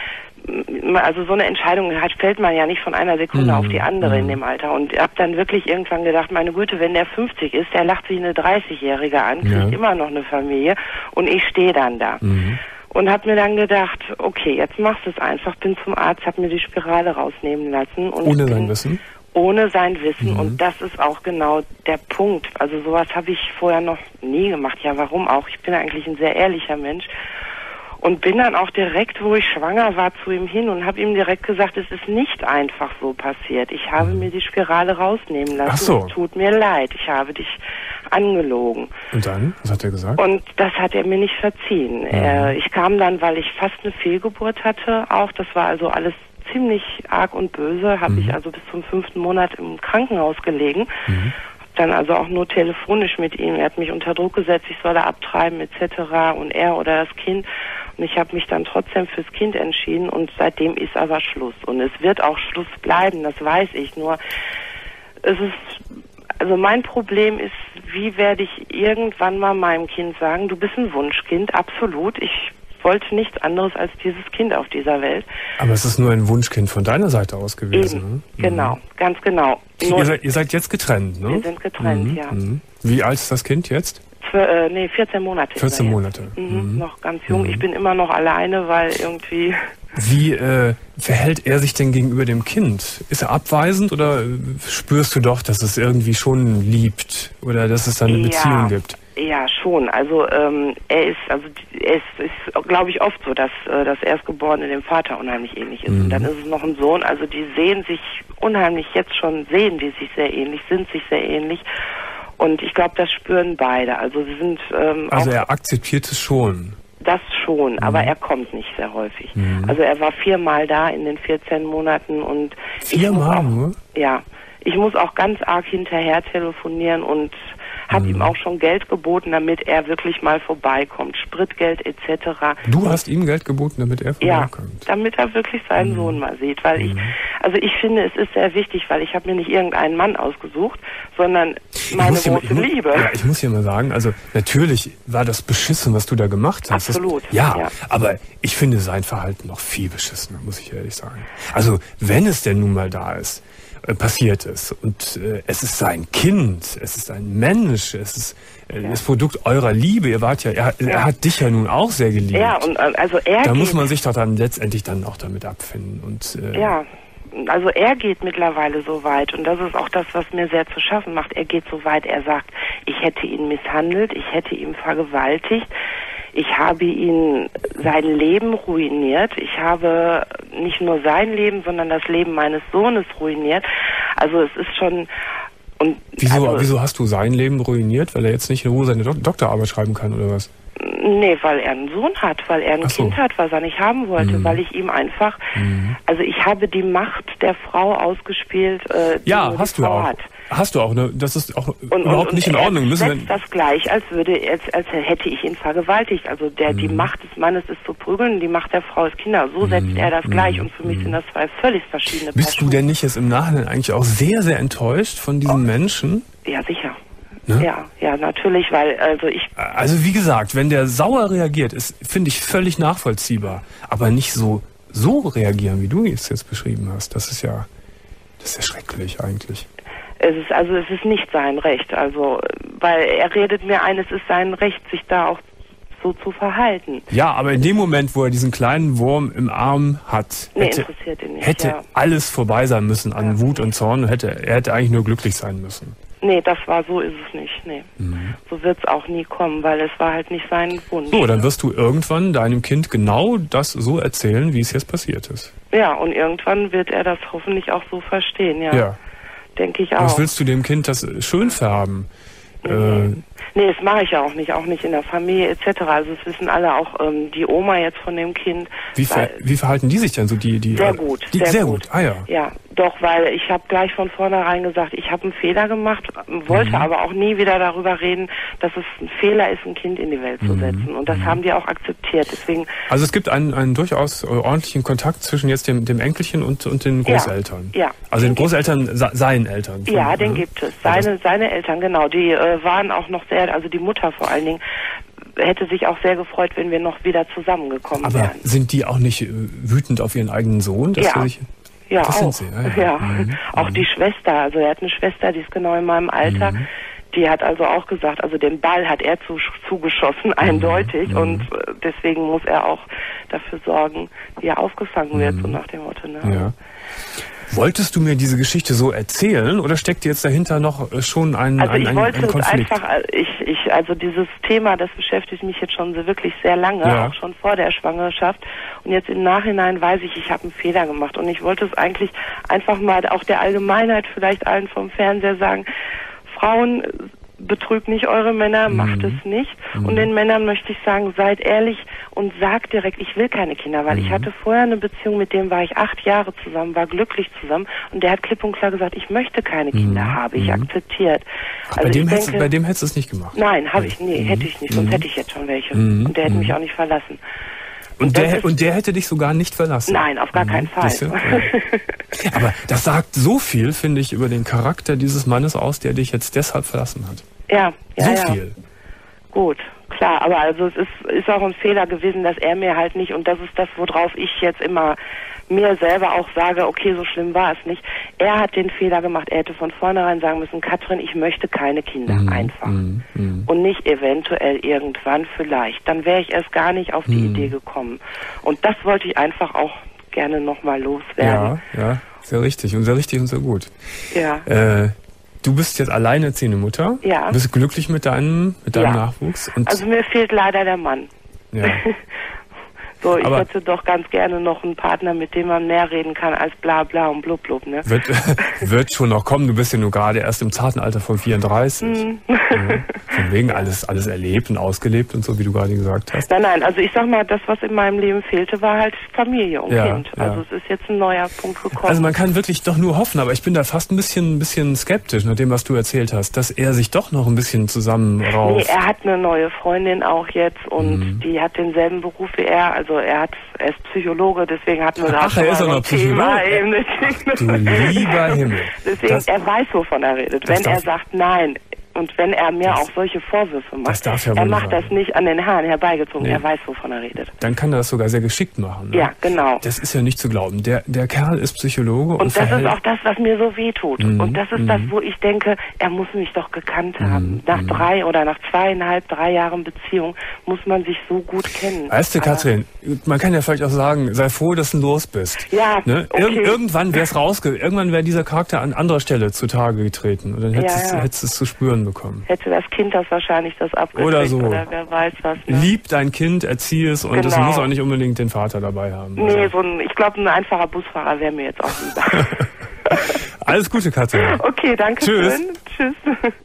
also so eine Entscheidung hat, fällt man ja nicht von einer Sekunde mhm. auf die andere mhm. in dem Alter. Und ich habe dann wirklich irgendwann gedacht, meine Güte, wenn der fünfzig ist, der lacht sich eine dreißigjährige an, kriegt ja. immer noch eine Familie und ich stehe dann da. Mhm. Und habe mir dann gedacht, okay, jetzt machst du es einfach, bin zum Arzt, habe mir die Spirale rausnehmen lassen. Und ohne bin, sein Wissen? Ohne sein Wissen. Mhm. Und das ist auch genau der Punkt. Also sowas habe ich vorher noch nie gemacht. Ja, warum auch? Ich bin eigentlich ein sehr ehrlicher Mensch. Und bin dann auch direkt, wo ich schwanger war, zu ihm hin und habe ihm direkt gesagt, es ist nicht einfach so passiert. Ich habe mhm. mir die Spirale rausnehmen lassen. Ach so. Es tut mir leid, ich habe dich angelogen. Und dann? Was hat er gesagt? Und das hat er mir nicht verziehen. Mhm. Er, ich kam dann, weil ich fast eine Fehlgeburt hatte, auch. Das war also alles ziemlich arg und böse. Habe mhm. ich also bis zum fünften Monat im Krankenhaus gelegen. Mhm. Dann also auch nur telefonisch mit ihm. Er hat mich unter Druck gesetzt, ich solle abtreiben et cetera. Und er oder das Kind. Und ich habe mich dann trotzdem fürs Kind entschieden und seitdem ist aber Schluss. Und es wird auch Schluss bleiben, das weiß ich. Nur es ist, also mein Problem ist, wie werde ich irgendwann mal meinem Kind sagen, du bist ein Wunschkind, absolut. Ich wollte nichts anderes als dieses Kind auf dieser Welt. Aber es ist nur ein Wunschkind von deiner Seite aus gewesen. Eben, ne? genau, mhm. ganz genau. Nur ihr, seid, ihr seid jetzt getrennt, ne? Wir sind getrennt, mhm. ja. Mhm. Wie alt ist das Kind jetzt? Äh, nee, vierzehn Monate. vierzehn Monate. Mhm, mhm. Noch ganz jung. Mhm. Ich bin immer noch alleine, weil irgendwie... Wie äh, verhält er sich denn gegenüber dem Kind? Ist er abweisend oder spürst du doch, dass es irgendwie schon liebt oder dass es da eine ja, Beziehung gibt? Ja, schon. Also ähm, er ist, also es ist, ist glaube ich, oft so, dass äh, das Erstgeborene dem Vater unheimlich ähnlich ist. Mhm. Und dann ist es noch ein Sohn. Also die sehen sich unheimlich jetzt schon, sehen die sich sehr ähnlich, sind sich sehr ähnlich. Und ich glaube, das spüren beide. Also sie sind ähm, also auch, er akzeptiert es schon. Das schon, mhm. aber er kommt nicht sehr häufig. Mhm. Also er war viermal da in den vierzehn Monaten und viermal nur? Ja, ich muss auch ganz arg hinterher telefonieren und hat mhm. ihm auch schon Geld geboten, damit er wirklich mal vorbeikommt, Spritgeld et cetera. Du hast ihm Geld geboten, damit er vorbeikommt? Ja, damit er wirklich seinen mhm. Sohn mal sieht, weil mhm. ich, also ich finde, es ist sehr wichtig, weil ich habe mir nicht irgendeinen Mann ausgesucht, sondern meine große hier, ich Liebe. Muss, ja, ich muss hier mal sagen, also natürlich war das beschissen, was du da gemacht hast. Absolut. Das, ja, ja, aber ich finde sein Verhalten noch viel beschissener, muss ich ehrlich sagen. Also wenn es denn nun mal da ist, äh, passiert ist und äh, es ist sein Kind, es ist ein Mensch, es ist äh, ja. das Produkt eurer Liebe. Ihr wart ja, er, ja. er hat dich ja nun auch sehr geliebt. Ja, und äh, also er. Da muss man sich doch dann letztendlich dann auch damit abfinden und. Äh, ja. Also er geht mittlerweile so weit und das ist auch das, was mir sehr zu schaffen macht. Er geht so weit, er sagt, ich hätte ihn misshandelt, ich hätte ihn vergewaltigt, ich habe ihn sein Leben ruiniert, ich habe nicht nur sein Leben, sondern das Leben meines Sohnes ruiniert. Also es ist schon... Und wieso, also, wieso hast du sein Leben ruiniert, weil er jetzt nicht in Ruhe seine Dok- Doktorarbeit schreiben kann oder was? Nee, weil er einen Sohn hat, weil er ein so. Kind hat, was er nicht haben wollte, mhm. weil ich ihm einfach, mhm. also ich habe die Macht der Frau ausgespielt, äh, die ja, nur hast die du Frau auch. hat. Hast du auch, ne? Das ist auch und, überhaupt und, nicht in und Ordnung. Er setzt das gleich, als würde, als, als hätte ich ihn vergewaltigt. Also der, mhm. die Macht des Mannes ist zu prügeln, die Macht der Frau ist Kinder. So setzt mhm. er das gleich und für mich sind das zwei völlig verschiedene Bist Personen. du denn nicht jetzt im Nachhinein eigentlich auch sehr, sehr enttäuscht von diesem oh. Menschen? Ja, sicher. Ne? Ja, ja, natürlich, weil, also ich... Also wie gesagt, wenn der sauer reagiert, ist, finde ich, völlig nachvollziehbar. Aber nicht so, so reagieren, wie du es jetzt beschrieben hast. Das ist ja, das ist ja schrecklich eigentlich. Es ist, also es ist nicht sein Recht, also, weil er redet mir ein, es ist sein Recht, sich da auch so zu verhalten. Ja, aber in dem Moment, wo er diesen kleinen Wurm im Arm hat, nee, hätte, interessiert ihn nicht, hätte ja. alles vorbei sein müssen an ja. Wut und Zorn. Hätte, er hätte eigentlich nur glücklich sein müssen. Nee, das war, so ist es nicht, nee. Mhm. So wird es auch nie kommen, weil es war halt nicht sein Wunsch. So, dann wirst du irgendwann deinem Kind genau das so erzählen, wie es jetzt passiert ist. Ja, und irgendwann wird er das hoffentlich auch so verstehen, ja. Ja. Denke ich auch. Was willst du dem Kind das schön färben? Nee, äh, nee das mache ich ja auch nicht, auch nicht in der Familie et cetera. Also es wissen alle, auch ähm, die Oma jetzt von dem Kind. Wie, ver wie verhalten die sich denn so? Die, die, sehr gut. Die, sehr, sehr gut. gut, ah ja. Ja, doch, weil ich habe gleich von vornherein gesagt, ich habe einen Fehler gemacht, wollte mhm. aber auch nie wieder darüber reden, dass es ein Fehler ist, ein Kind in die Welt zu setzen. Und das mhm. haben die auch akzeptiert. Deswegen. Also es gibt einen, einen durchaus ordentlichen Kontakt zwischen jetzt dem, dem Enkelchen und, und den Großeltern. Ja. ja also den Großeltern, seinen Eltern. Von, ja, den äh, gibt es. Seine, seine Eltern, genau. Die äh, waren auch noch sehr, also die Mutter vor allen Dingen, hätte sich auch sehr gefreut, wenn wir noch wieder zusammengekommen aber wären. Aber sind die auch nicht äh, wütend auf ihren eigenen Sohn? Dass ja. sich Ja, das auch. Sind sie. Ah, ja. ja. Mhm. Auch die Schwester, also er hat eine Schwester, die ist genau in meinem Alter, mhm. die hat also auch gesagt, also den Ball hat er zu, zugeschossen, mhm. eindeutig, mhm. und äh, deswegen muss er auch dafür sorgen, wie er aufgefangen mhm. wird, so nach dem Motto. Ne? Ja. Wolltest du mir diese Geschichte so erzählen oder steckt jetzt dahinter noch schon ein, also ein, ich ein, wollte ein Konflikt? Es einfach, ich, ich, also dieses Thema, das beschäftigt mich jetzt schon so wirklich sehr lange, ja. auch schon vor der Schwangerschaft. Und jetzt im Nachhinein weiß ich, ich habe einen Fehler gemacht. Und ich wollte es eigentlich einfach mal auch der Allgemeinheit, vielleicht allen vom Fernseher sagen, Frauen, betrügt nicht eure Männer, mhm. macht es nicht. Mhm. Und den Männern möchte ich sagen, seid ehrlich und sagt direkt, ich will keine Kinder, weil mhm. ich hatte vorher eine Beziehung, mit dem war ich acht Jahre zusammen, war glücklich zusammen und der hat klipp und klar gesagt, ich möchte keine Kinder, mhm. habe ich mhm. akzeptiert. Ach, also bei, dem hättest, bei dem hättest du es nicht gemacht? Nein, habe ich, nee, mhm. hätte ich nicht, sonst mhm. hätte ich jetzt schon welche. Mhm. Und der hätte mhm. mich auch nicht verlassen. Und, und, der, ist, und der hätte dich sogar nicht verlassen? Nein, auf gar mhm. keinen Fall. Ja. Aber das sagt so viel, finde ich, über den Charakter dieses Mannes aus, der dich jetzt deshalb verlassen hat. Ja, ja, so ja. viel. Gut, klar, aber also es ist, ist auch ein Fehler gewesen, dass er mir halt nicht, und das ist das, worauf ich jetzt immer mir selber auch sage, okay, so schlimm war es nicht. Er hat den Fehler gemacht, er hätte von vornherein sagen müssen, Katrin, ich möchte keine Kinder, mm, einfach. Mm, mm. Und nicht eventuell irgendwann vielleicht. Dann wäre ich erst gar nicht auf die mm. Idee gekommen. Und das wollte ich einfach auch gerne nochmal loswerden. Ja, ja, sehr richtig und sehr richtig und sehr gut. Ja. Äh, Du bist jetzt alleinerziehende Mutter. Ja. Bist glücklich mit deinem, mit deinem ja. Nachwuchs? Und also mir fehlt leider der Mann. Ja. So, ich Aber hätte doch ganz gerne noch einen Partner, mit dem man mehr reden kann als bla bla und blub blub, ne? Wird, wird schon noch kommen, du bist ja nur gerade erst im zarten Alter von vierunddreißig. Mhm. Ja, von wegen alles, alles erlebt und ausgelebt und so, wie du gerade gesagt hast. Nein, nein, also ich sag mal, das, was in meinem Leben fehlte, war halt Familie und Ja, Kind. ja. Also es ist jetzt ein neuer Punkt gekommen. Also man kann wirklich doch nur hoffen, aber ich bin da fast ein bisschen, ein bisschen skeptisch, nach dem, was du erzählt hast, dass er sich doch noch ein bisschen zusammenrauft. Nee, er hat eine neue Freundin auch jetzt und mhm. die hat denselben Beruf wie er. Also er hat, er ist Psychologe, deswegen hatten wir da Ach, schon er ist mal auch so noch ein Thema Psychologe. eben. Du lieber Himmel. Deswegen, Das- er weiß, wovon er redet. das Wenn er darf- sagt nein und wenn er mir Das- auch solche Vorwürfe macht, das darf ja er wohl macht sein. das nicht an den Haaren herbeigezogen. Nee. Er weiß, wovon er redet. Dann kann er das sogar sehr geschickt machen. Ne? Ja, genau. Das ist ja nicht zu glauben. Der, der Kerl ist Psychologe und, Und das ist verhält... auch das, was mir so wehtut. Mhm, Und das ist mhm. das, wo ich denke, er muss mich doch gekannt haben. Mhm, Nach mhm. drei oder nach zweieinhalb, drei Jahren Beziehung muss man sich so gut kennen. Weißt du, Aber- Katrin, man kann ja vielleicht auch sagen, sei froh, dass du los bist. Ja, Ne? okay. Irg irgendwann wäre es rausge... Irgendwann wäre dieser Charakter an anderer Stelle zutage getreten. Und dann hättest, Ja, ja. hättest du es zu spüren bekommen. Hätte das Kind das wahrscheinlich das abgekriegt Oder so. oder wer weiß was. Ne? Lieb dein Kind, erziehe es und es Genau. muss auch nicht unbedingt den Vater dabei haben. Nee, so ein, ich glaube, ein einfacher Busfahrer wäre mir jetzt auch lieber. Alles Gute, Katrin. Okay, danke Tschüss. schön. Tschüss.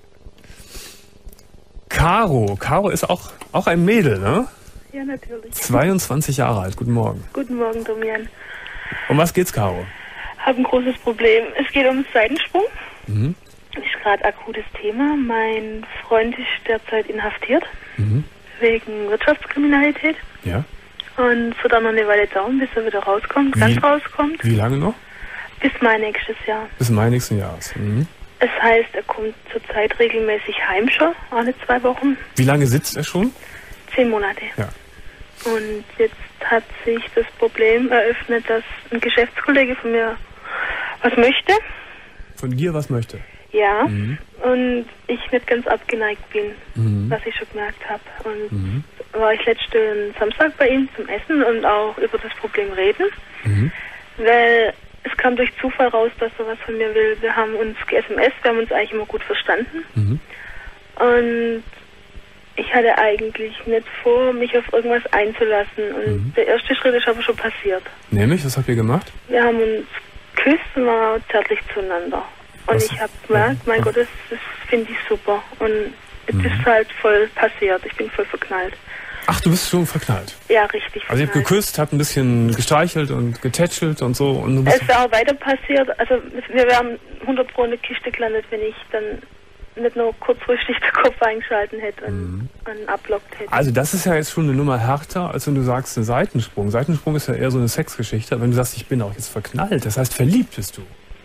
Caro. Caro ist auch, auch ein Mädel, ne? Ja, natürlich. zweiundzwanzig Jahre alt. Guten Morgen. Guten Morgen, Domian. Um was geht's, Caro? Habe ein großes Problem. Es geht um Seitensprung. Mhm. Ist gerade akutes Thema. Mein Freund ist derzeit inhaftiert Mhm. wegen Wirtschaftskriminalität Ja. und es wird auch noch eine Weile dauern, bis er wieder rauskommt, Wie- ganz rauskommt. Wie lange noch? Bis Mai nächstes Jahr. Bis Mai nächsten Jahres. Mhm. Es heißt, er kommt zurzeit regelmäßig heim schon, alle zwei Wochen, Wie lange sitzt er schon? zehn Monate. Ja. Und jetzt hat sich das Problem eröffnet, dass ein Geschäftskollege von mir was möchte. Von dir was möchte? Ja. Mhm. Und ich nicht ganz abgeneigt bin, Mhm. was ich schon gemerkt habe. Und Mhm. war ich letzten Samstag bei ihm zum Essen und auch über das Problem reden, Mhm. weil es kam durch Zufall raus, dass er was von mir will. Wir haben uns ge-S M S, wir haben uns eigentlich immer gut verstanden. Mhm. Und ich hatte eigentlich nicht vor, mich auf irgendwas einzulassen. Und Mhm. der erste Schritt ist aber schon passiert. Nämlich, was habt ihr gemacht? Wir haben uns geküsst und waren zärtlich zueinander. Und Was- ich habe gemerkt, mein was- Gott, das, das finde ich super. Und es Mhm. ist halt voll passiert. Ich bin voll verknallt. Ach, du bist schon verknallt. Ja, richtig Also ihr habt verknallt. geküsst, habt ein bisschen gestreichelt und getätschelt und so. Und du bist Es wäre auch weiter passiert. Also wir wären hundert Pro in der Kiste gelandet, wenn ich dann nicht nur kurzfristig den Kopf eingeschalten hätte und, Mhm. und ablockt hätte. Also das ist ja jetzt schon eine Nummer härter, als wenn du sagst, ein Seitensprung. Seitensprung ist ja eher so eine Sexgeschichte. Aber wenn du sagst, ich bin auch jetzt verknallt, das heißt, verliebt bist du.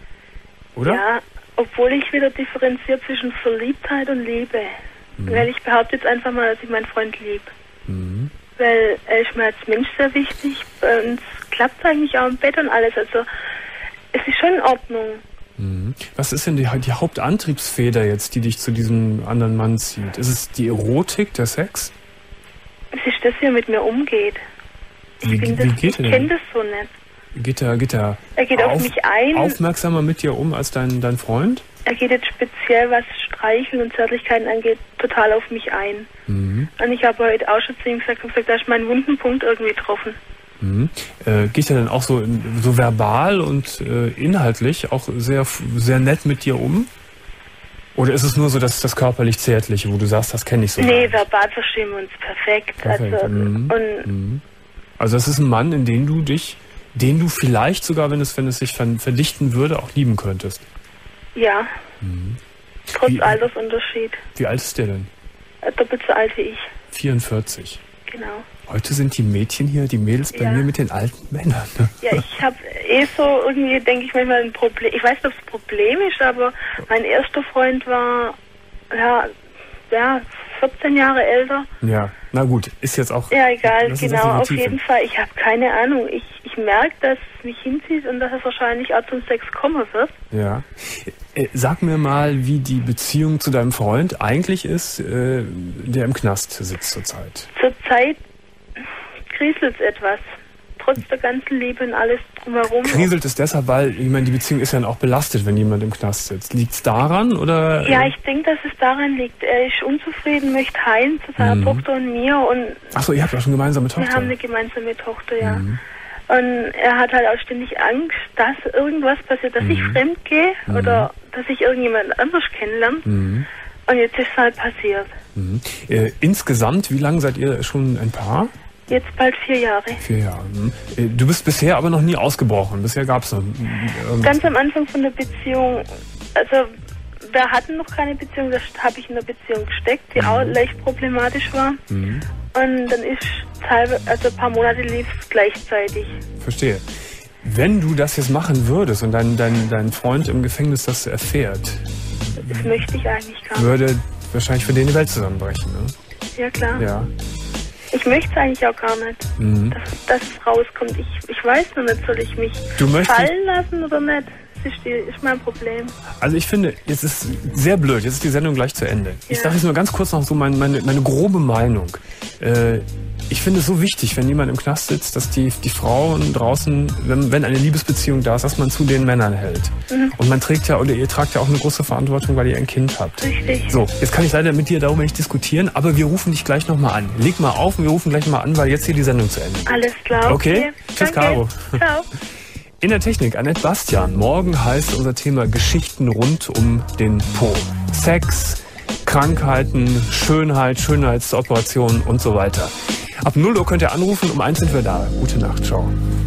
Oder? Ja, obwohl ich wieder differenziert zwischen Verliebtheit und Liebe. Mhm. Weil ich behaupte jetzt einfach mal, dass ich meinen Freund liebe. Mhm. Weil er ist mir als Mensch sehr wichtig. Bei uns klappt es eigentlich auch im Bett und alles. Also es ist schon in Ordnung. Mhm. Was ist denn die, die Hauptantriebsfeder jetzt, die dich zu diesem anderen Mann zieht? Ist es die Erotik, der Sex? Es ist das, wie er mit mir umgeht. Ich, Wie- bin wie das, geht ich er denn? kenne das so nicht. Geht er, geht er, Er geht auf mich ein. aufmerksamer mit dir um als dein, dein Freund? Er geht jetzt speziell, was Streicheln und Zärtlichkeiten angeht, total auf mich ein. Mhm. Und ich habe heute auch schon zu ihm gesagt, gesagt, da ist mein wunden Punkt irgendwie getroffen. Mhm. Äh, geht er dann auch so, in- so verbal und äh, inhaltlich auch sehr, sehr nett mit dir um? Oder ist es nur so, dass das körperlich Zärtliche, wo du sagst, das kenne ich so gar Nee, nicht? verbal verstehen wir uns perfekt. Perfekt, Also, mhm. und Mhm. Also das ist ein Mann, in den du dich, den du vielleicht sogar, wenn es, wenn es sich ver- verdichten würde, auch lieben könntest. ja, Mhm. trotz Wie- Altersunterschied. Wie alt ist der denn? Äh, Doppelt so alt wie ich, vierundvierzig. genau. Heute sind die Mädchen hier, die Mädels bei Ja. mir mit den alten Männern. Ne? Ja, ich habe eh so irgendwie, denke ich manchmal, ein Problem. Ich weiß nicht, ob es ein Problem ist, aber mein erster Freund war, ja, ja, vierzehn Jahre älter. Ja, na gut, ist jetzt auch... Ja, egal, das ist genau, auf definitiv- jeden Fall. Ich habe keine Ahnung. Ich, ich merke, dass es mich hinzieht und dass es wahrscheinlich auch zum Sex kommen wird. Ja. Äh, Sag mir mal, wie die Beziehung zu deinem Freund eigentlich ist, äh, der im Knast sitzt zurzeit. Zurzeit kriselt es etwas. Trotz der ganzen Liebe und alles Warum? Kriselt es deshalb, weil, ich meine, die Beziehung ist ja dann auch belastet, wenn jemand im Knast sitzt. Liegt es daran, oder? Ja, ich denke, dass es daran liegt. Er ist unzufrieden, möchte heim zu seiner mhm. Tochter und mir. Und Achso, ihr habt ja schon eine gemeinsame Tochter. Wir haben eine gemeinsame Tochter, ja. Mhm. Und er hat halt auch ständig Angst, dass irgendwas passiert, dass mhm. ich fremd gehe mhm. oder dass ich irgendjemand anders kennenlerne. Mhm. Und jetzt ist es halt passiert. Mhm. Äh, insgesamt, wie lange seid ihr schon ein Paar? Jetzt bald vier Jahre. Vier Jahre. Mhm. Du bist bisher aber noch nie ausgebrochen. Bisher gab es noch... Ähm, Ganz am Anfang von der Beziehung, also wir hatten noch keine Beziehung, da habe ich in der Beziehung gesteckt, die mhm. auch leicht problematisch war. Mhm. Und dann ist halbe, also ein paar Monate lief es gleichzeitig. Verstehe. Wenn du das jetzt machen würdest und dein, dein, dein Freund im Gefängnis das erfährt... Das möchte ich eigentlich gar nicht. Würde wahrscheinlich für den die Welt zusammenbrechen, ne? Ja, klar. Ja. Ich möchte es eigentlich auch gar nicht, mhm. dass, dass es rauskommt. Ich, ich weiß noch nicht, soll ich mich fallen lassen oder nicht? Das ist, die, ist mein Problem. Also ich finde, jetzt ist sehr blöd, jetzt ist die Sendung gleich zu Ende. Ja. Ich sage jetzt nur ganz kurz noch so meine, meine, meine grobe Meinung. Äh, ich finde es so wichtig, wenn jemand im Knast sitzt, dass die, die Frauen draußen, wenn, wenn eine Liebesbeziehung da ist, dass man zu den Männern hält. Mhm. Und man trägt ja, oder ihr tragt ja auch eine große Verantwortung, weil ihr ein Kind habt. Richtig. So, jetzt kann ich leider mit dir darüber nicht diskutieren, aber wir rufen dich gleich nochmal an. Leg mal auf und wir rufen gleich mal an, weil jetzt hier die Sendung zu Ende ist. Alles klar. Okay? okay. Tschüss, Caro. Ciao. In der Technik, Annette Bastian. Morgen heißt unser Thema Geschichten rund um den Po. Sex, Krankheiten, Schönheit, Schönheitsoperationen und so weiter. Ab null Uhr könnt ihr anrufen, um eins sind wir da. Gute Nacht, ciao.